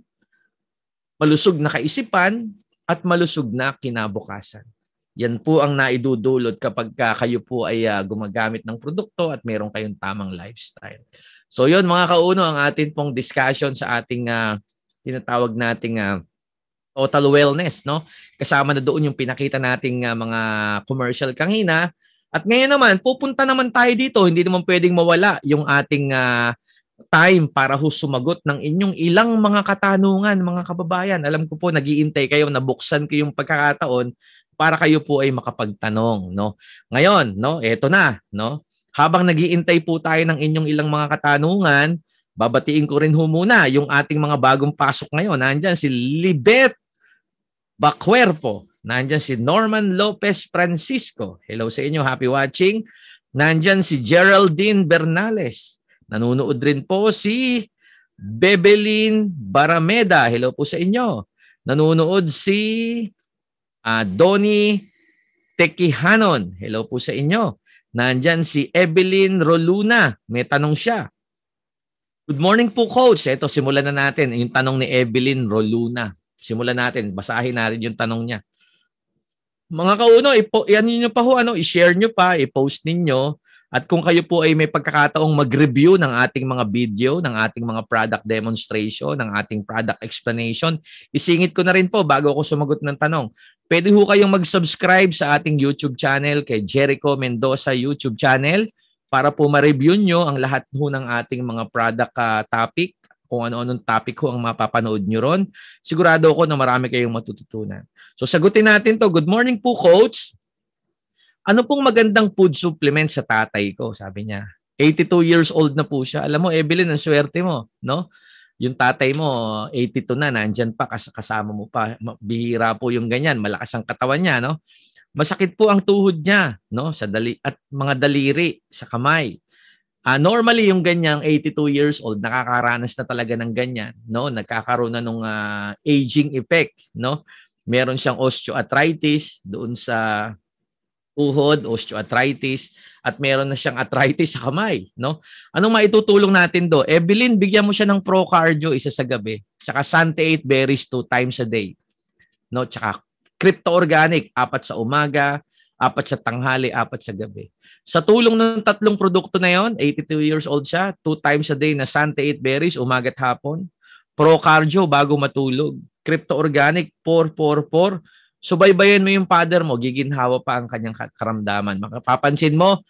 malusog na kaisipan, at malusog na kinabukasan. Yan po ang naidudulot kapag kayo po ay gumagamit ng produkto at meron kayong tamang lifestyle. So yun mga kauno, ang atin pong discussion sa ating tinatawag nating total wellness, no? Kasama na doon yung pinakita nating mga commercial kanina. At ngayon naman, pupunta naman tayo dito. Hindi naman pwedeng mawala yung ating time para sumagot ng inyong ilang mga katanungan, mga kababayan. Alam ko po, nag-iintay kayo, nabuksan ko yung pagkakataon para kayo po ay makapagtanong, no? Ngayon, no, eto na, no? Habang nag-iintay po tayo ng inyong ilang mga katanungan, babatiin ko rin ho muna yung ating mga bagong pasok ngayon. Nandyan si Libet Bacuerpo. Nandyan si Norman Lopez Francisco. Hello sa inyo. Happy watching. Nandyan si Geraldine Bernales. Nanunood rin po si Bebelin Barameda. Hello po sa inyo. Nanonood si Donnie Tequihanon. Hello po sa inyo. Nandyan si Evelyn Roluna. May tanong siya. Good morning po, Coach. Ito, simulan na natin yung tanong ni Evelyn Roluna. Simulan natin. Basahin natin yung tanong niya. Mga kauno, yan nyo pa ho, i-share nyo pa, i-post ninyo. At kung kayo po ay may pagkakataong mag-review ng ating mga video, ng ating mga product demonstration, ng ating product explanation, isingit ko na rin po bago ako sumagot ng tanong. Pwede ho kayong mag-subscribe sa ating YouTube channel kay Jericho Mendoza YouTube channel para po ma-review nyo ang lahat ho ng ating mga product topic, kung ano-anong topic ho ang mapapanood nyo ron. Sigurado ako na marami kayong matututunan. So sagutin natin to. Good morning po, Coach. Ano pong magandang food supplement sa tatay ko? Sabi niya. 82 years old na po siya. Alam mo, Evelyn, ang swerte mo, no? Yung tatay mo, 82 na, nandyan pa, kasama mo pa. Bihira po yung ganyan. Malakas ang katawan niya, no? Masakit po ang tuhod niya, no? Sa at mga daliri, sa kamay. Normally, yung ganyang 82 years old, nakakaranas na talaga ng ganyan, no? Nagkakaroon na ng aging effect, no? Meron siyang osteoarthritis doon sa tuhod, osteoarthritis, at meron na siyang arthritis sa kamay, no? Anong maitutulong natin do? Evelyn, bigyan mo siya ng Pro Cardio isa sa gabi, tsaka Sante 8 berries 2 times a day, no? Tsaka Crypto Organic 4 sa umaga, 4 sa tanghali, 4 sa gabi. Sa tulong ng tatlong produkto na yon, 82 years old siya, 2 times a day na Sante 8 berries umaga at hapon, Pro Cardio bago matulog, Crypto Organic 4-4-4. Subaybayan mo yung father mo, giginhawa pa ang kanyang karamdaman. Mapapansin mo,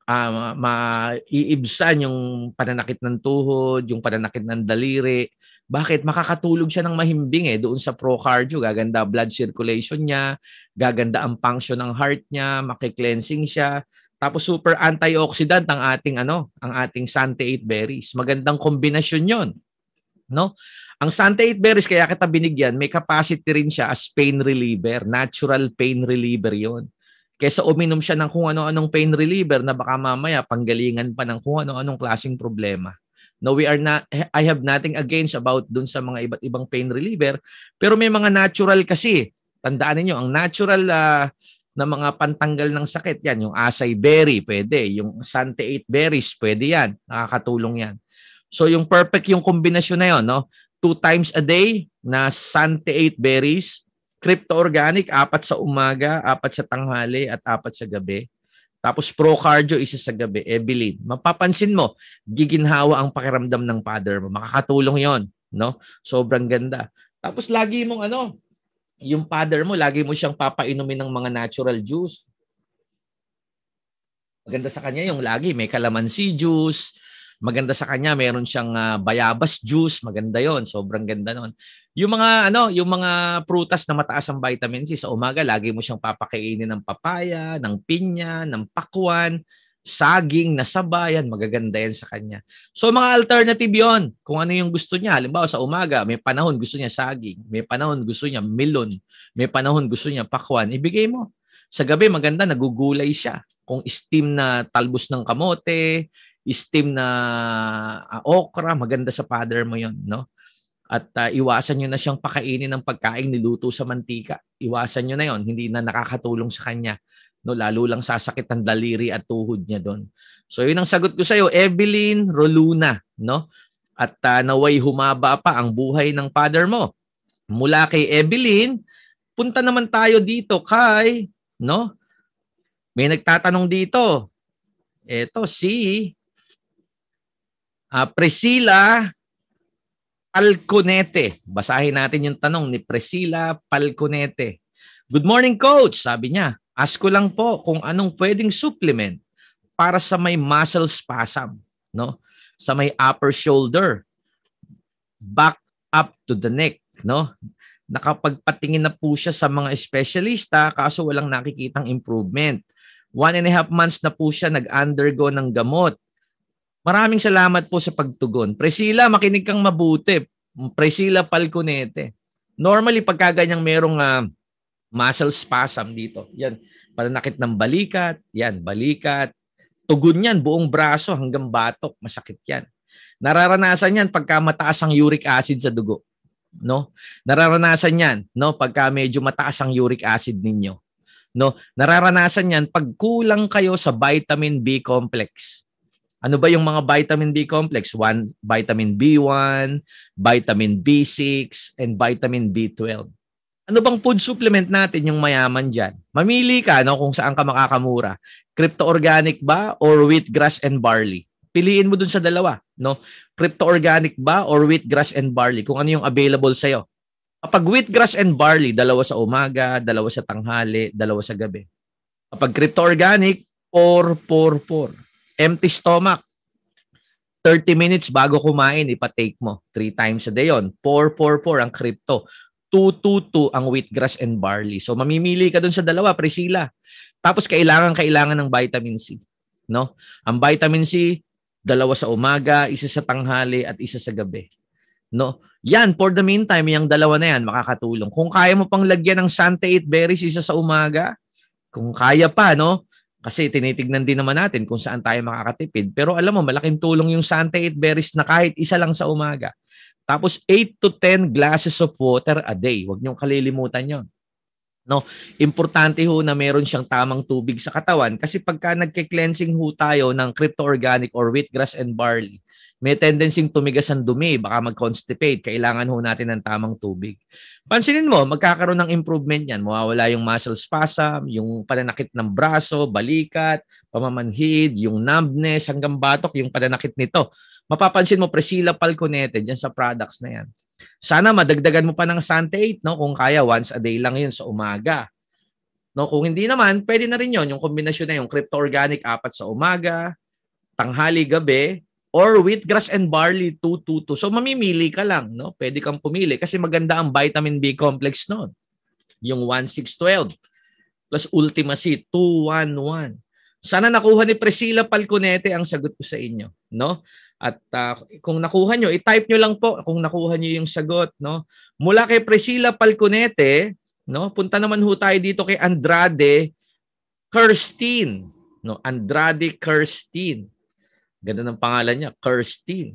maiibsan yung pananakit ng tuhod, yung pananakit ng daliri. Bakit? Makakatulog siya ng mahimbing doon sa Pro Cardio. Gaganda blood circulation niya, gaganda ang function ng heart niya, makikleansing siya. Tapos super antioxidant ang ating Sante 8 berries. Magandang kombinasyon 'yon, no? Ang Sante 8 berries, kaya kita binigyan, may capacity rin siya as pain reliever. Natural pain reliever yon. Kaysa uminom siya ng kung ano-anong pain reliever na baka mamaya panggalingan pa ng kung ano-anong klaseng problema. No, I have nothing against about dun sa mga iba't ibang pain reliever. Pero may mga natural kasi. Tandaan niyo ang natural na mga pantanggal ng sakit, yan. Yung acai berry, pwede. Yung Sante 8 berries, pwede yan. Nakakatulong yan. So yung perfect yung kombinasyon na yon, no? 2 times a day na Sante 8 berries, Crypto Organic 4 sa umaga, 4 sa tanghali at 4 sa gabi. Tapos Pro Cardio isa sa gabi. Evelyn, mapapansin mo, giginhawa ang pakiramdam ng father mo. Makakatulong 'yon, no? Sobrang ganda. Tapos lagi mong yung father mo, lagi mo siyang papainumin ng mga natural juice. Maganda sa kanya yung lagi may calamansi juice. Maganda sa kanya, meron siyang bayabas juice, maganda 'yon, sobrang ganda noon. Yung mga prutas na mataas ang vitamin C sa umaga, lagi mo siyang papakainin ng papaya, ng pinya, ng pakwan, saging na sabayan, magaganda 'yan sa kanya. So mga alternative 'yon, kung ano yung gusto niya. Halimbawa sa umaga, may panahon gusto niya saging, may panahon gusto niya melon, may panahon gusto niya pakwan, ibigay mo. Sa gabi maganda, nagugulay siya. Kung steam na talbos ng kamote, steam na okra, maganda sa father mo yon, no? At iwasan nyo na siyang pakainin ng pagkain niluto sa mantika. Iwasan nyo na yon, hindi na nakakatulong sa kanya, no? Lalo lang sasakit ang daliri at tuhod niya doon. So yun ang sagot ko sa iyo, Evelyn Roluna, no? At naway humaba pa ang buhay ng father mo. Mula kay Evelyn, punta naman tayo dito kay, no? May nagtatanong dito. Ito si Priscilla Palconete. Basahin natin yung tanong ni Priscilla Palconete. Good morning, Coach. Sabi niya, ask ko lang po kung anong pwedeng supplement para sa may muscle spasm, no? Sa may upper shoulder, back up to the neck, no? Nakapagpatingin na po siya sa mga espesyalista kaso walang nakikitang improvement. 1.5 months na po siya nag-undergo ng gamot. Maraming salamat po sa pagtugon. Priscilla, makinig kang mabuti. Priscilla Palconete. Normally, pagka ganyang merong muscle spasm dito, yan, pananakit ng balikat, yan, balikat, tugon yan, buong braso hanggang batok, masakit yan. Nararanasan yan pagka mataas ang uric acid sa dugo. no? Nararanasan 'yan, no, pagka medyo mataas ang uric acid ninyo, no? Nararanasan 'yan pag kulang kayo sa vitamin B complex. Ano ba yung mga vitamin B complex? Vitamin B1, vitamin B6, and vitamin B12. Ano bang food supplement natin yung mayaman dyan? Mamili ka, no, kung saan ka makakamura. Crypto Organic ba or wheatgrass and barley? Piliin mo dun sa dalawa, no? Crypto Organic ba or wheatgrass and barley? Kung ano yung available sa'yo. Kapag wheatgrass and barley, dalawa sa umaga, dalawa sa tanghali, dalawa sa gabi. Kapag Crypto Organic, 4-4-4. Empty stomach. 30 minutes bago kumain, ipatake mo. 3 times a day yon. 4-4-4 ang crypto. 2-2-2 ang wheatgrass and barley. So mamimili ka dun sa dalawa, Priscilla. Tapos kailangan ng vitamin C. No? Ang vitamin C, dalawa sa umaga, isa sa tanghali, at isa sa gabi. No? Yan, for the meantime, yung dalawa na yan, makakatulong. Kung kaya mo pang lagyan ng Santa 8 berries, isa sa umaga, kung kaya pa, no? Kasi tinitignan din naman natin kung saan tayo makakatipid. Pero alam mo, malaking tulong yung Santa 8 berries na kahit isa lang sa umaga. Tapos 8 to 10 glasses of water a day. Huwag niyong kalilimutan yon. No? Importante ho na meron siyang tamang tubig sa katawan kasi pagka nagke-cleansing ho tayo ng Crypto Organic or wheatgrass and barley, may tendency tumigas ang dumi, baka mag-constipate. Kailangan ho natin ng tamang tubig. Pansinin mo, magkakaroon ng improvement yan. Mawawala yung muscle spasm, yung pananakit ng braso, balikat, pamamanhid, yung numbness, hanggang batok, yung pananakit nito. Mapapansin mo, Priscilla Falconete, dyan sa products na yan. Sana madagdagan mo pa ng Santa 8, no? Kung kaya, once a day lang yun sa umaga. No? Kung hindi naman, pwede na rin yun. Yung kombinasyon na yung Crypto Organic, 4 sa umaga, tanghali, gabi, or wheatgrass and barley 2-2-2. So mamimili ka lang, no? Pwede kang pumili kasi maganda ang vitamin B complex noon. Yung 1-6-12 plus Ultima C 2-1-1. Sana nakuha ni Priscilla Falconete ang sagot ko sa inyo, no? At kung nakuha nyo, i-type nyo lang po kung nakuha nyo yung sagot, no? Mula kay Priscilla Falconete, no? Punta naman ho tayo dito kay Andrade Kirstine, no? Andrade Kirstine. Ganda ng pangalan niya, Kirstine.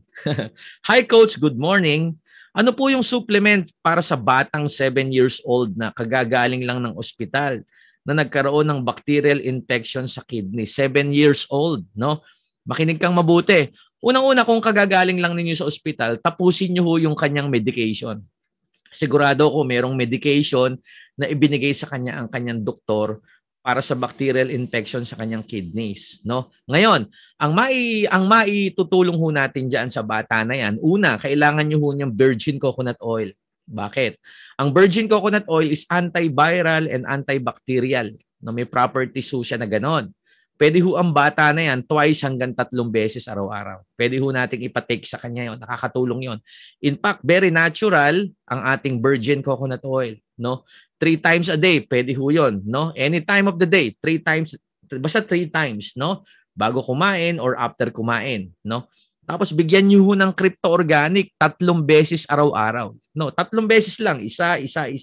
Hi Coach, good morning. Ano po yung supplement para sa batang 7 years old na kagagaling lang ng ospital na nagkaroon ng bacterial infection sa kidney? 7 years old, no? Makinig kang mabuti. Unang-una, kung kagagaling lang ninyo sa ospital, tapusin niyo ho yung kanyang medication. Sigurado ko merong medication na ibinigay sa kanya ang kanyang doktor para sa bacterial infection sa kanyang kidneys, no? Ngayon, ang maitutulong ho natin diyan sa bata na yan, una, kailangan niyo ho niyang virgin coconut oil. Bakit? Ang virgin coconut oil is antiviral and antibacterial, no? May properties ho siya na ganon. Pwede ho ang bata na yan twice hanggang 3 beses araw-araw. Pwede ho nating ipatake sa kanya yon, nakakatulong yon. In fact, very natural ang ating virgin coconut oil, no? 3 times a day, pwede ho yun, no? Any time of the day, 3 times, basta 3 times, no? Bago kumain or after kumain, no? Tapos bigyan niyo ho ng Crypto Organic 3 beses araw-araw. No, 3 beses lang, isa.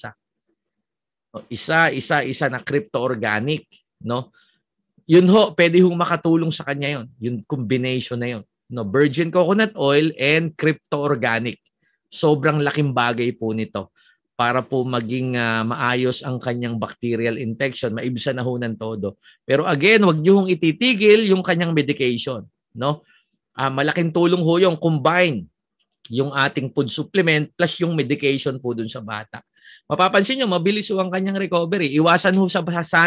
No, isa na Crypto Organic, no? Yun ho, pwede ho makatulong sa kanya yon. Yung combination na yon, no? Virgin coconut oil and Crypto Organic. Sobrang laking bagay po nito para po maging maayos ang kanyang bacterial infection, maibsan na ho ng todo. Pero again, wag niyo hong ititigil yung kanyang medication, no? Malaking tulong ho yung combine yung ating food supplement plus yung medication po dun sa bata. Mapapansin niyo, mabilis ho ang kanyang recovery. Iwasan ho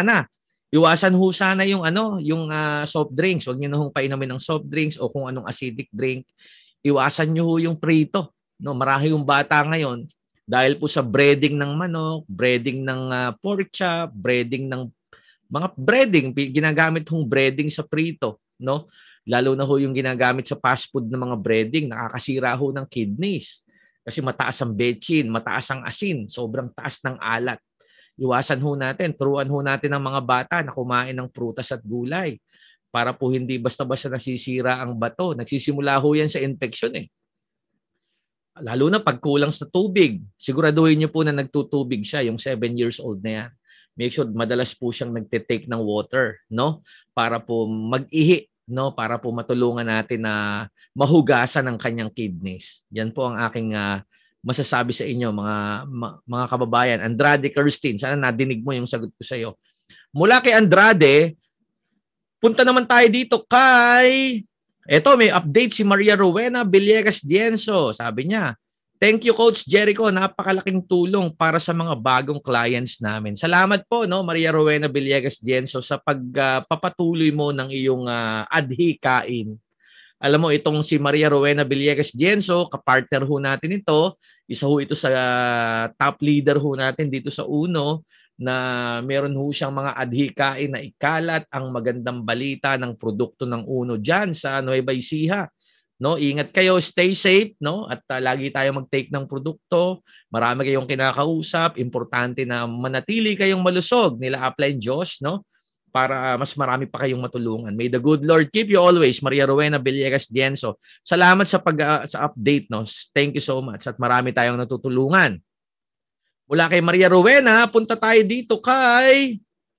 sana yung soft drinks. Wag niyo na hong painumin ng soft drinks o kung anong acidic drink. Iwasan niyo ho yung prito, no? Marami yung bata ngayon dahil po sa breading ng manok, breading ng pork chop, breading ng mga breading, ginagamit hong breading sa prito, no? Lalo na ho yung ginagamit sa fast food ng mga breading, nakakasira ho ng kidneys. Kasi mataas ang betchin, mataas ang asin, sobrang taas ng alat. Iwasan ho natin, turuan ho natin ang mga bata na kumain ng prutas at gulay para po hindi basta-basta nasisira ang bato. Nagsisimula ho yan sa infection eh. Lalo na pag kulang sa tubig. Siguraduhin niyo po na nagtutubig siya, yung 7 years old na yan. Make sure madalas po siyang nagte-take ng water, no? Para po mag-ihi, no? Para po matulungan natin na mahugasan ang kanyang kidneys. Yan po ang aking masasabi sa inyo, mga kababayan. Andrade Kirsten, sana nadinig mo yung sagot ko sa iyo. Mula kay Andrade, punta naman tayo dito kay, eto may update si Maria Rowena Villegas Dienso. Sabi niya, thank you Coach Jericho, napakalaking tulong para sa mga bagong clients namin. Salamat po no Maria Rowena Villegas Dienso sa pagpapatuloy mo ng iyong adhikain. Alam mo itong si Maria Rowena Villegas Dienso, kapartner ho natin ito. Isa ho ito sa top leader ho natin dito sa UNO, na meron ho siyang mga adhikain na ikalat ang magandang balita ng produkto ng UNO dyan sa Nueva Ecija. No, ingat kayo, stay safe, no? At lagi tayo mag-take ng produkto. Marami kayong kinakausap, importante na manatili kayong malusog, nila Upline Diyos, no? Para mas marami pa kayong matulungan. May the good Lord keep you always. Maria Rowena Villegas Dienso. Salamat sa sa update, no? Thank you so much at marami tayong natutulungan. Mula kay Maria Rowena, punta tayo dito kay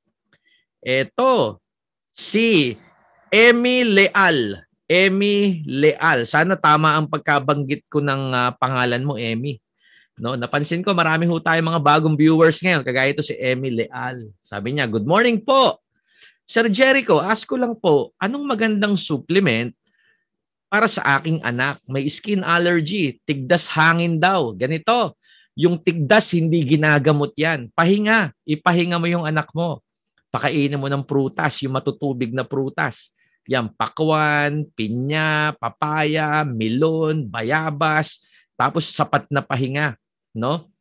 si Emmy Leal. Emmy Leal. Sana tama ang pagkabanggit ko ng pangalan mo, Emmy. No, napansin ko marami ho tayong mga bagong viewers ngayon. Kagaya ito si Emmy Leal. Sabi niya, good morning po. Sir Jericho, ask ko lang po, anong magandang supplement para sa aking anak? May skin allergy, tigdas hangin daw. Ganito. Yung tigdas, hindi ginagamot yan. Pahinga. Ipahinga mo yung anak mo. Pakainin mo ng prutas, yung matutubig na prutas. Yan, pakwan, pinya, papaya, melon, bayabas. Tapos sapat na pahinga. No?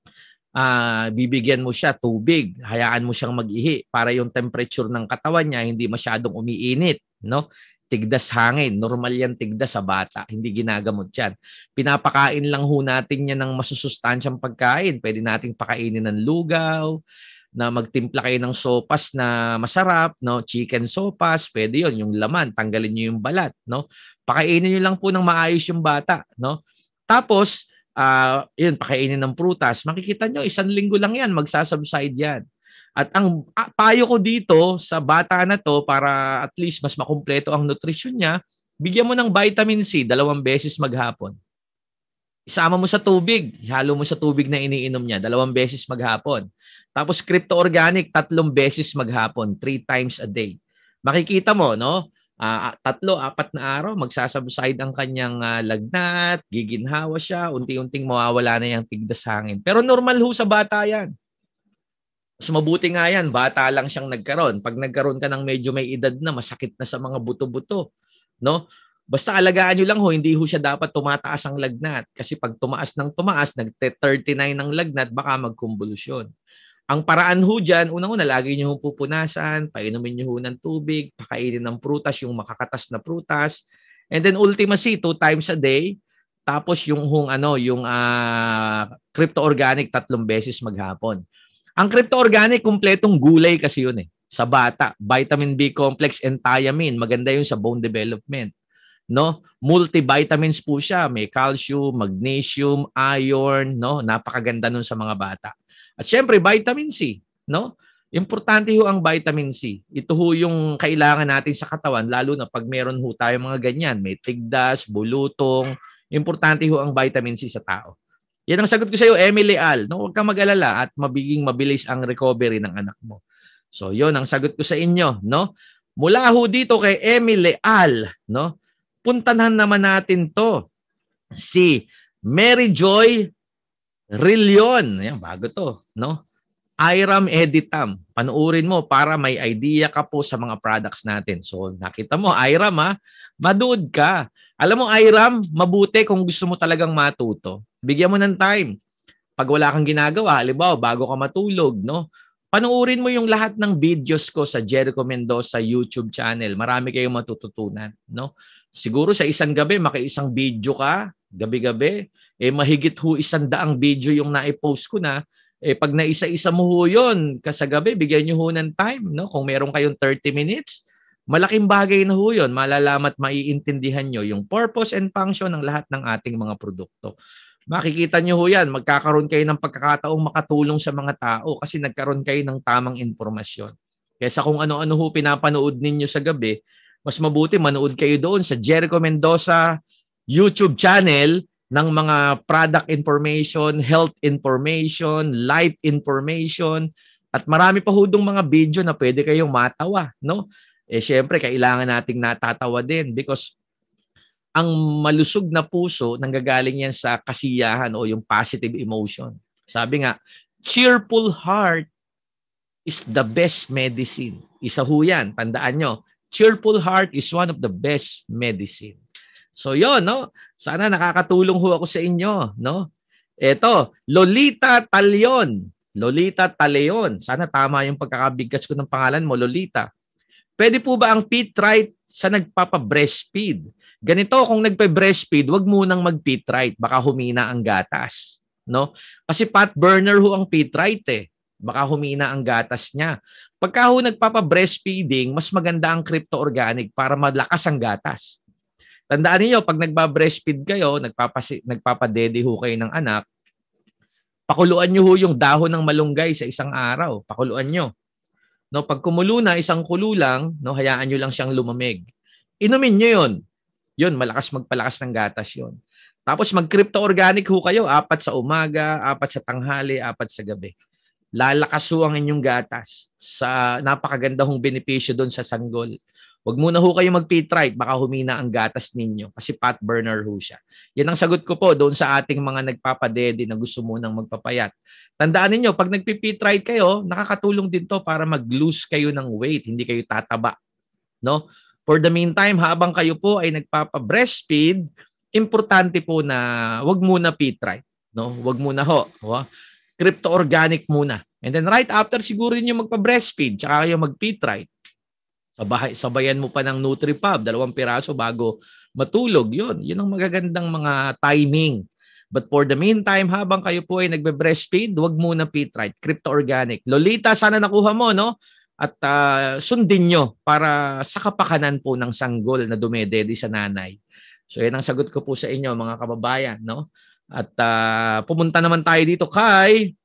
Bibigyan mo siya tubig. Hayaan mo siyang mag-ihi para yung temperature ng katawan niya hindi masyadong umiinit. No? Tigdas hangin. Normal yan tigdas sa bata. Hindi ginagamot yan. Pinapakain lang ho natin yan ng masusustansyang pagkain. Pwede nating pakainin ng lugaw, na magtimpla kayo ng sopas na masarap, no? Chicken sopas, pwede yon, yung laman, tanggalin niyo yung balat, no? Pakainin niyo lang po ng maayos yung bata, no? Tapos, yun, pakainin ng prutas. Makikita niyo, 1 linggo lang yan, magsasubside yan. At ang payo ko dito sa bata na to para at least mas makumpleto ang nutrition niya, bigyan mo ng vitamin C 2 beses maghapon. Isama mo sa tubig, ihalo mo sa tubig na iniinom niya 2 beses maghapon. Tapos Crypto Organic 3 beses maghapon, 3 times a day. Makikita mo, no? 3-4 na araw magsasubside ang kanyang lagnat, giginhawa siya, unti-unting mawawala na yung tigdas hangin. Pero normal ho sa bata yan. Mas mabuti nga yan, bata lang siyang nagkaroon. Pag nagkaroon ka ng medyo may edad na, masakit na sa mga buto-buto. No? Basta alagaan nyo lang ho, hindi ho siya dapat tumataas ang lagnat. Kasi pag tumaas ng tumaas, nag-39 ng lagnat, baka magkumbulusyon. Ang paraan ho dyan, unang-una, lagi nyo ho pupunasan, painumin nyo ho ng tubig, pakainin ng prutas, yung makakatas na prutas. And then ultimacy, 2 times a day. Tapos yung Crypto Organic 3 beses maghapon. Ang Crypto Organic, kumpletong gulay kasi yun eh. Sa bata, vitamin B complex and thiamine, maganda yun sa bone development. No? Multivitamins po siya, may calcium, magnesium, iron, no? Napakaganda nun sa mga bata. At syempre, vitamin C, no? Importante ho ang vitamin C. Ito ho yung kailangan natin sa katawan, lalo na pag meron ho tayo mga ganyan, may tigdas, bulutong, importante ho ang vitamin C sa tao. Yan ang sagot ko sa iyo, Emily Al. No, huwag kang mag-alala at mabilis ang recovery ng anak mo. So, yon ang sagot ko sa inyo, no? Mula ho dito kay Emily Al, no? Puntahan naman natin 'to. Si Mary Joy Rillion. Ayan, bago 'to, no? Iram Editam. Panuurin mo para may idea ka po sa mga products natin. So, nakita mo, Iram maduod ka. Alam mo, Iram, mabuti kung gusto mo talagang matuto. Bigyan mo ng time. Pag wala kang ginagawa, halimbawa, bago ka matulog, no? Panuurin mo yung lahat ng videos ko sa Jericho Mendoza YouTube channel. Marami kayong matututunan, no? Siguro sa isang gabi, makiisang video ka, gabi-gabi, mahigit ho 100 video yung na-post ko na. Pag naisa-isa mo ho yun, sa gabi, bigyan nyo ho ng time, no? Kung meron kayong 30 minutes, malaking bagay na ho yun. Malalamat, maiintindihan nyo yung purpose and function ng lahat ng ating mga produkto. Makikita nyo ho yan, magkakaroon kayo ng pagkakataong makatulong sa mga tao kasi nagkaroon kayo ng tamang informasyon. Kaysa kung ano-ano ho pinapanood ninyo sa gabi, mas mabuti manood kayo doon sa Jericho Mendoza YouTube channel ng mga product information, health information, life information, at marami pa hudong mga video na pwede kayong matawa, no? Syempre, kailangan nating natatawa din because ang malusog na puso nanggagaling yan sa kasiyahan o yung positive emotion. Sabi nga, cheerful heart is the best medicine. Isa ho yan, tandaan nyo. Cheerful heart is one of the best medicine. So yon, no? Sana nakakatulong ho ako sa inyo, no? Ito, Lolita Talion. Lolita Talion. Sana tama yung pagkakabigkas ko ng pangalan mo, Lolita. Pwede po ba ang Pitrite sa nagpapa-breastfeed? Ganito, kung nagpa-breastfeed, wag munang mag-Pitrite. Baka humina ang gatas, no? Kasi fat burner ho ang Pitrite eh. Baka humina ang gatas niya. Pagka ho nagpapa-breastfeeding, mas maganda ang Crypto Organic para malakas ang gatas. Tandaan niyo, pag nagba-breastfeed kayo, nagpapadede ho kayo ng anak, pakuluan niyo ho yung dahon ng malunggay sa isang araw. Pakuluan niyo. No, pag kumulo na, isang kulo lang, no, hayaan niyo lang siyang lumamig. Inumin niyo 'yon. 'Yon, magpalakas ng gatas 'yon. Tapos mag-Crypto Organic ho kayo, 4 sa umaga, 4 sa tanghali, 4 sa gabi. Lalakas ho ang inyong gatas. Sa napakaganda hong benepisyo doon sa sanggol. Huwag muna ho kayo mag-Pitrite, baka humina ang gatas ninyo kasi fat burner ho siya. Yan ang sagot ko po doon sa ating mga nagpapadede na gusto munang magpapayat. Tandaan niyo, pag nagpi-Pitrite kayo, nakakatulong din to para mag-lose kayo ng weight, hindi kayo tataba, no? For the meantime, habang kayo po ay nagpapa-breastfeed, importante po na wag muna Pitrite, no? Wag muna ho, Crypto Organic muna. And then right after siguro niyo magpa-breastfeed, tsaka kayo mag-Pitrite. Sabayan mo pa ng NutriPub, 2 piraso bago matulog. Yun ang magagandang mga timing. But for the meantime, habang kayo po ay nagbe-breastfeed, wag muna Pitrite, Crypto Organic. Lolita, sana nakuha mo, no? At sundin nyo para sa kapakanan po ng sanggol na dumedede sa nanay. So yan ang sagot ko po sa inyo, mga kababayan, no? At pumunta naman tayo dito kay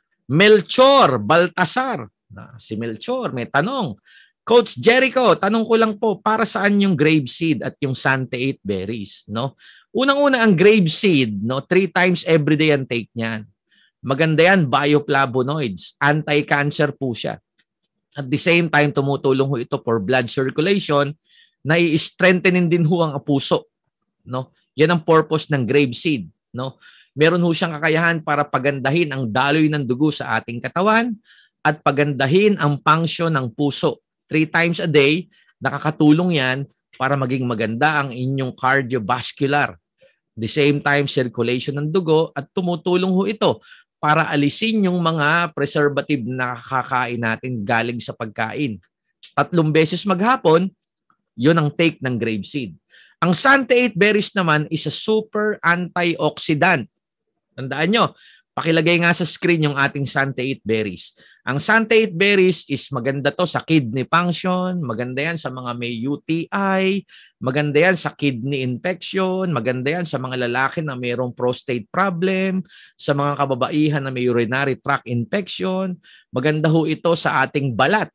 Melchor Baltasar. Si Melchor may tanong. Coach Jericho, tanong ko lang po, para saan yung grapeseed at yung Sante 8 berries, no? Unang-una ang grapeseed, no? 3 times every day ang take niyan. Maganda yan, bioflavonoids, anti-cancer po siya. At the same time, tumutulong ho ito for blood circulation, na i-strengthenin din ho ang puso, no? Yan ang purpose ng grapeseed, no? Meron ho siyang kakayahan para pagandahin ang daloy ng dugo sa ating katawan at pagandahin ang function ng puso. 3 times a day, nakakatulong yan para maging maganda ang inyong cardiovascular. The same time, circulation ng dugo at tumutulong ho ito para alisin yung mga preservative na nakakain natin galing sa pagkain. 3 beses maghapon, yun ang take ng grapeseed. Ang Sante 8 berries naman is a super antioxidant. Tandaan nyo, pakilagay nga sa screen yung ating Sante 8 berries. Ang Sante 8 berries is maganda to sa kidney function, maganda yan sa mga may UTI, maganda yan sa kidney infection, maganda yan sa mga lalaki na mayroong prostate problem, sa mga kababaihan na may urinary tract infection, maganda ho ito sa ating balat.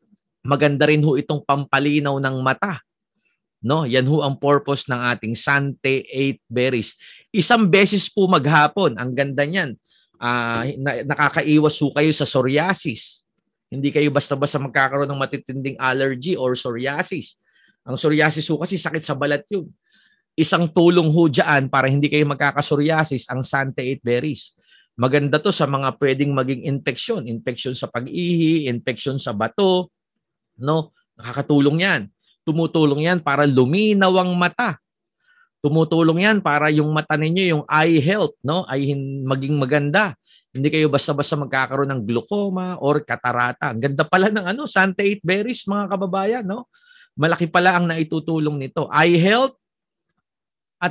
Maganda rin ho itong pampalinaw ng mata. No, yan ho ang purpose ng ating Sante 8 berries. 1 beses po maghapon, ang ganda niyan. Nakakaiwas ho kayo sa psoriasis. Hindi kayo basta-basta magkakaroon ng matitinding allergy or psoriasis. Ang psoriasis ho kasi sakit sa balat yun. Isang tulong ho dyan para hindi kayo magkaka-psoriasis ang Sante 8 berries. Maganda to sa mga pwedeng maging infection. Infection sa pag-ihi, infection sa bato. No? Nakakatulong yan. Tumutulong yan para luminaw ang mata. Tumutulong yan para yung mata ninyo, yung eye health, no, ay maging maganda. Hindi kayo basta-basta magkakaroon ng glaucoma or katarata. Ang ganda pala ng Sante 8 berries, mga kababayan, no? Malaki pala ang naitutulong nito. Eye health at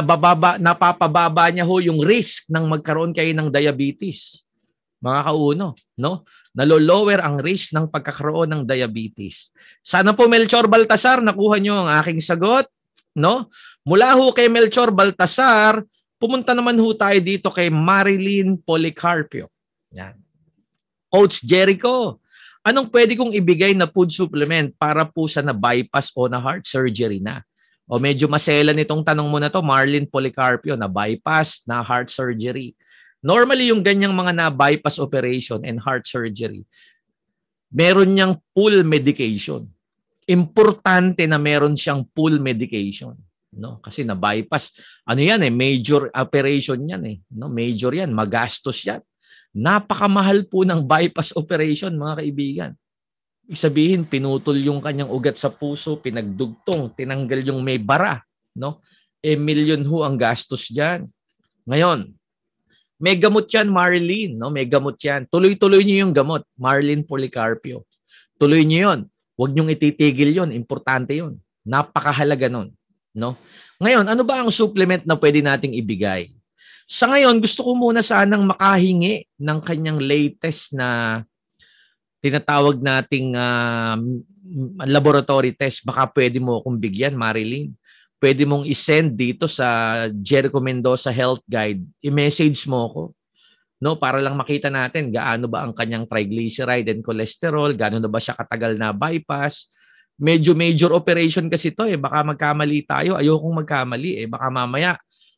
napapababa niya ho yung risk ng magkaroon kayo ng diabetes. Mga kauno, no? Nalo-lower ang risk ng pagkakaroon ng diabetes. Sana po, Melchor Baltasar, nakuha nyo ang aking sagot, no? Mula ho kay Melchor Baltasar, pumunta naman ho tayo dito kay Marilyn Policarpio. Yan. Coach Jericho, anong pwede kong ibigay na food supplement para po sa na-bypass o na heart surgery na? O medyo maselan itong tanong mo na to, Marlene Policarpio, na bypass, na heart surgery. Normally, yung ganyang mga na bypass operation and heart surgery, meron niyang full medication. Importante na meron siyang full medication. No? Kasi na bypass, ano yan major operation yan no? Major yan, magastos yan. Napakamahal po ng bypass operation, mga kaibigan. Ibig sabihin, pinutol yung kanyang ugat sa puso, pinagdugtong, tinanggal yung may bara, no? Milyon ho ang gastos diyan. Ngayon, may gamot yan, Marlene, no? May gamot yan. Tuloy-tuloy niyo yung gamot, Marlene Policarpio. Tuloy niyo 'yon. Huwag niyong ititigil 'yon, importante 'yon. Napakahalaga nun, no? Ngayon, ano ba ang supplement na pwede nating ibigay? Sa ngayon, gusto ko muna sanang makahingi ng kanyang latest na tinatawag nating laboratory test. Baka pwede mo akong bigyan, Marilyn. Pwede mong isend dito sa Jericho Mendoza Health Guide. I-message mo ako, no, para lang makita natin gaano ba ang kanyang triglyceride and cholesterol, gaano na ba siya katagal na bypass. Medyo major operation kasi ito baka magkamali tayo. Ayokong magkamali baka mamaya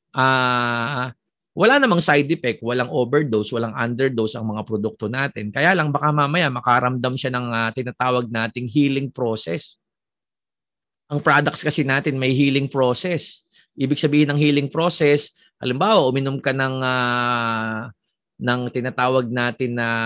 wala namang side effect, walang overdose, walang underdose ang mga produkto natin. Kaya lang baka mamaya makaramdam siya ng tinatawag nating healing process. Ang products kasi natin may healing process. Ibig sabihin ng healing process, halimbawa uminom ka ng tinatawag natin na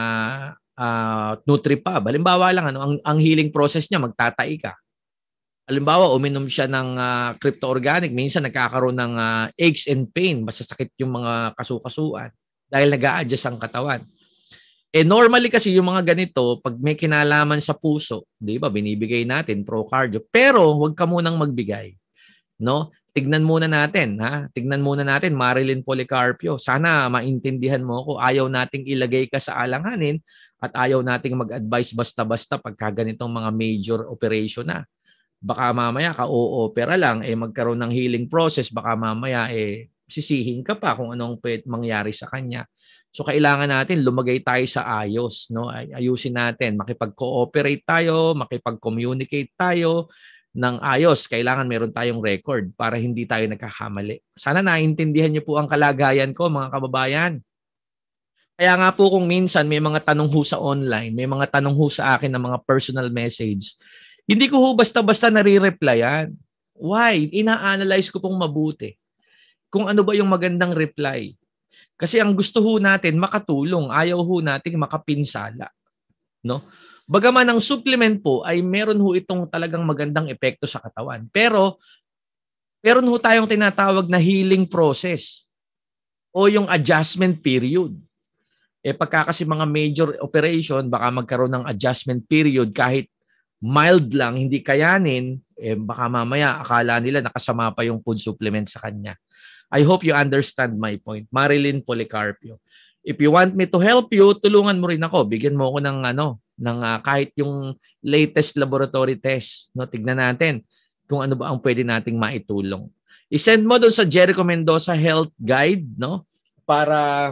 Nutripab. Halimbawa lang ang healing process niya, magtatai ka. Halimbawa, uminom siya ng crypto organic, minsan nagkakaroon ng aches and pain, masasakit yung mga kasukasuan dahil nag-a-adjust ang katawan. Normally kasi yung mga ganito, pag may kinalaman sa puso, di ba, binibigay natin pro-cardio, pero huwag ka munang magbigay. No? Tignan muna natin, Tignan muna natin, Marilyn Policarpio. Sana maintindihan mo ako, ayaw nating ilagay ka sa alanganin at ayaw nating mag-advise basta-basta pagka ganitong mga major operation na. Baka mamaya ka-o-opera lang, magkaroon ng healing process, baka mamaya sisihin ka pa kung anong mangyari sa kanya. So kailangan natin lumagay tayo sa ayos, no? Ayusin natin, makipag-cooperate tayo, makipag-communicate tayo ng ayos. Kailangan meron tayong record para hindi tayo nagkakamali. Sana naintindihan niyo po ang kalagayan ko, mga kababayan. Kaya nga po kung minsan may mga tanong ho sa online, may mga tanong ho sa akin ng mga personal message, hindi ko ho basta-basta nare-replyan. Why? Ina-analyze ko pong mabuti kung ano ba yung magandang reply. Kasi ang gusto ho natin makatulong, ayaw ho nating makapinsala, no? Bagaman ang supplement po ay meron ho itong talagang magandang epekto sa katawan. Pero meron ho tayong tinatawag na healing process o yung adjustment period. Pagka kasi mga major operation, baka magkaroon ng adjustment period kahit mild lang, hindi kayanin, baka mamaya akala nila nakasama pa yung food supplement sa kanya. I hope you understand my point. Marilyn Policarpio. If you want me to help you, tulungan mo rin ako. Bigyan mo ako ng kahit yung latest laboratory test, no? Tignan natin kung ano ba ang pwede nating maitulong. I-send mo doon sa Jericho Mendoza Health Guide, no? Para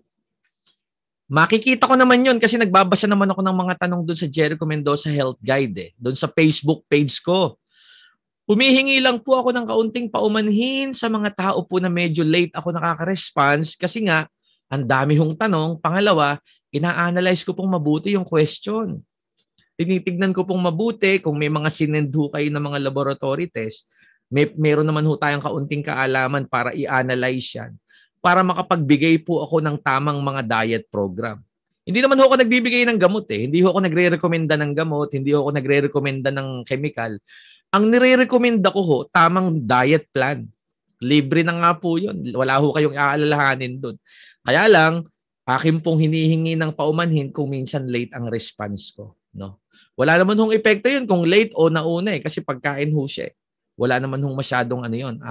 makikita ko naman yun kasi nagbabasa naman ako ng mga tanong doon sa Jericho Mendoza Health Guide doon sa Facebook page ko. Humihingi lang po ako ng kaunting paumanhin sa mga tao po na medyo late ako nakaka-response kasi nga ang dami hong tanong. Pangalawa, ina-analyze ko pong mabuti yung question. Tinitignan ko pong mabuti kung may mga sinend ho kayo ng mga laboratory test. Meron naman ho tayong kaunting kaalaman para i-analyze yan, para makapagbigay po ako ng tamang mga diet program. Hindi naman ho ako nagbibigay ng gamot Hindi ho ako nagre-rekomenda ng gamot, hindi ho ako nagre-rekomenda ng chemical. Ang nire-rekomenda ko tamang diet plan. Libre na nga po yun. Wala ho kayong aalalahanin doon. Kaya lang, akin pong hinihingi ng paumanhin kung minsan late ang response ko. No? Wala naman hong epekto yun kung late o nauna kasi pagkain ho siya. Wala naman hong masyadong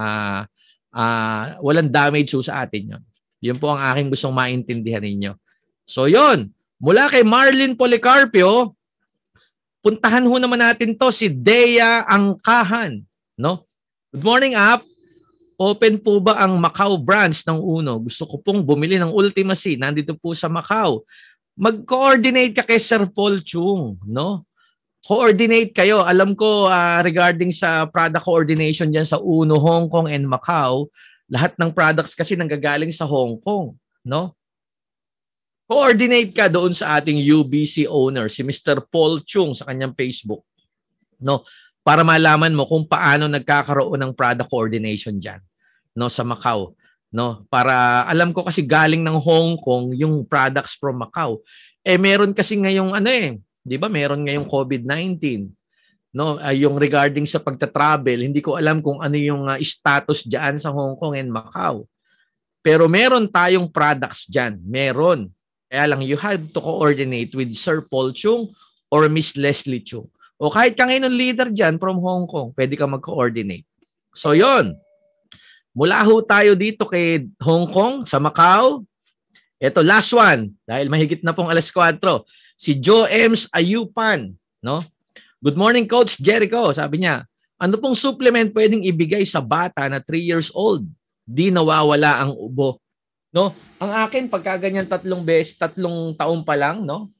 walang damage sa atin yun. Yun po ang aking gustong maintindihan ninyo. So yun, mula kay Marlene Policarpio, puntahan ho naman natin to si Dea Angkahan. No? Good morning, App. Open po ba ang Macau branch ng Uno? Gusto ko pong bumili ng Ultimacy. Nandito po sa Macau. Mag-coordinate ka kay Sir Paul Chung. No? Coordinate kayo. Alam ko regarding sa product coordination dyan sa UNO, Hong Kong and Macau, lahat ng products kasi nanggagaling sa Hong Kong, no? Coordinate ka doon sa ating UBC owner, si Mr. Paul Chung sa kanyang Facebook, no? Para malaman mo kung paano nagkakaroon ng product coordination diyan, no, sa Macau, no? Para alam ko kasi galing ng Hong Kong yung products from Macau. Meron kasi ngayong 'di ba? Meron ngayong COVID-19, no? Yung regarding sa pagta-travel, hindi ko alam kung ano yung status diyan sa Hong Kong and Macau. Pero meron tayong products diyan, meron. Kaya lang, you have to coordinate with Sir Paul Chung or Miss Leslie Chung. O kahit ka ngayon leader dyan from Hong Kong, pwede ka mag-coordinate. So yon. Mula ho tayo dito kay Hong Kong, sa Macau. Ito, last one. Dahil mahigit na pong 4:00. Si Joe Ems Ayupan. No? Good morning, Coach Jericho. Sabi niya, ano pong supplement pwedeng ibigay sa bata na 3 years old? Di nawawala ang ubo. No? Ang akin pagka ganyan 3 taon pa lang, no?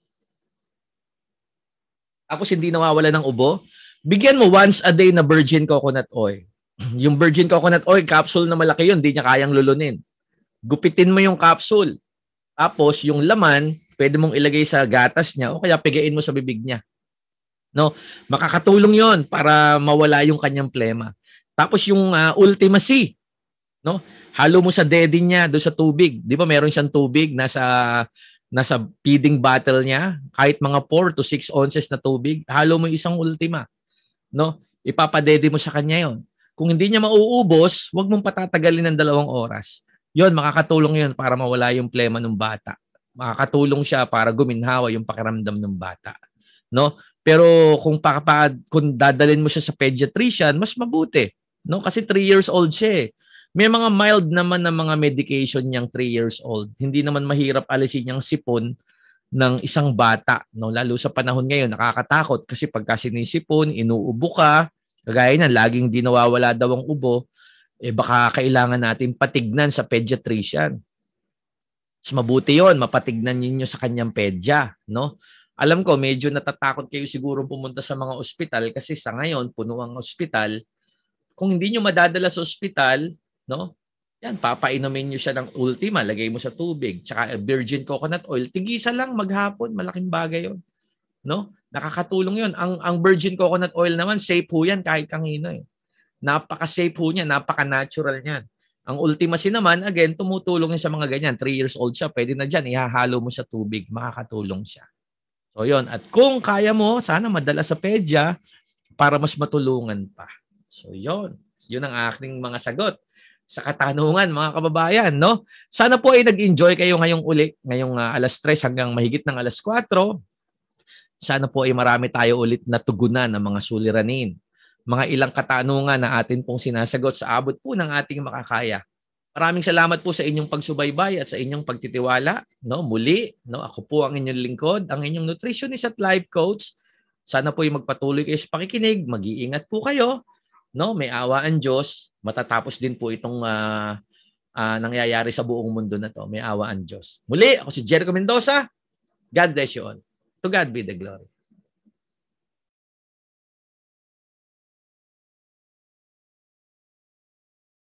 Tapos hindi nawawala ng ubo, bigyan mo once a day na virgin coconut oil. Yung virgin coconut oil capsule na malaki 'yon, hindi niya kayang lulunin. Gupitin mo yung capsule. Tapos yung laman, pwede mong ilagay sa gatas niya o kaya pigain mo sa bibig niya. No? Makakatulong 'yon para mawala yung kanyang plema. Tapos yung Ultima C, no? Halo mo sa daddy niya doon sa tubig. 'Di ba meron siyang tubig nasa feeding bottle niya, kahit mga 4 to 6 ounces na tubig, halo mo isang Ultima, no? Ipapadede mo sa kanya 'yon. Kung hindi niya mauubos, 'wag mong patatagalin ng 2 oras. 'Yon, makakatulong 'yon para mawala yung plema ng bata. Makakatulong siya para guminhawa yung pakiramdam ng bata, no? Pero kung dadalhin mo siya sa pediatrician, mas mabuti, no? Kasi 3 years old siya. May mga mild naman na mga medication niyang 3 years old. Hindi naman mahirap alisin yung sipon ng isang bata, no? Lalo sa panahon ngayon, nakakatakot kasi pagka sinisipon, inuubo ka, kagaya niyan, laging di nawawala daw ang ubo, baka kailangan natin patignan sa pediatrician. Mas mabuti yon, mapatignan ninyo sa kanyang pedya, no? Alam ko, medyo natatakot kayo siguro pumunta sa mga ospital kasi sa ngayon, puno ang ospital. Kung hindi nyo madadala sa ospital, no? Yan, papainumin niyo siya ng Ultima, lagay mo sa tubig, tsaka virgin coconut oil, tigisa lang maghapon, malaking bagay 'yon. No? Nakakatulong 'yon. Ang virgin coconut oil naman, safe ho 'yan kahit kanino eh. Napaka-safe ho niya, napaka-natural niyan. Ang Ultima C naman, again, tumutulong sa mga ganyan. 3 years old siya, pwede na diyan, ihahalo mo sa tubig, makakatulong siya. So 'yon. At kung kaya mo, sana madala sa pedya para mas matulungan pa. So 'yon. 'Yun ang aking mga sagot sa katanungan, mga kababayan, no? Sana po ay nag-enjoy kayo ngayong 3:00 hanggang mahigit ng 4:00. Sana po ay marami tayo ulit na tugunan ng mga suliranin. Mga ilang katanungan na atin pong sinasagot sa abot po ng ating makakaya. Maraming salamat po sa inyong pagsubaybay at sa inyong pagtitiwala, no? Muli, no? Ako po ang inyong lingkod, ang inyong nutritionist at life coach. Sana po ay magpatuloy kayo sa pakikinig, mag-iingat po kayo. No, may awa ang Diyos, matatapos din po itong nangyayari sa buong mundo na to. May awa ang Diyos. Muli, ako si Jericho Mendoza. God bless you all. To God be the glory.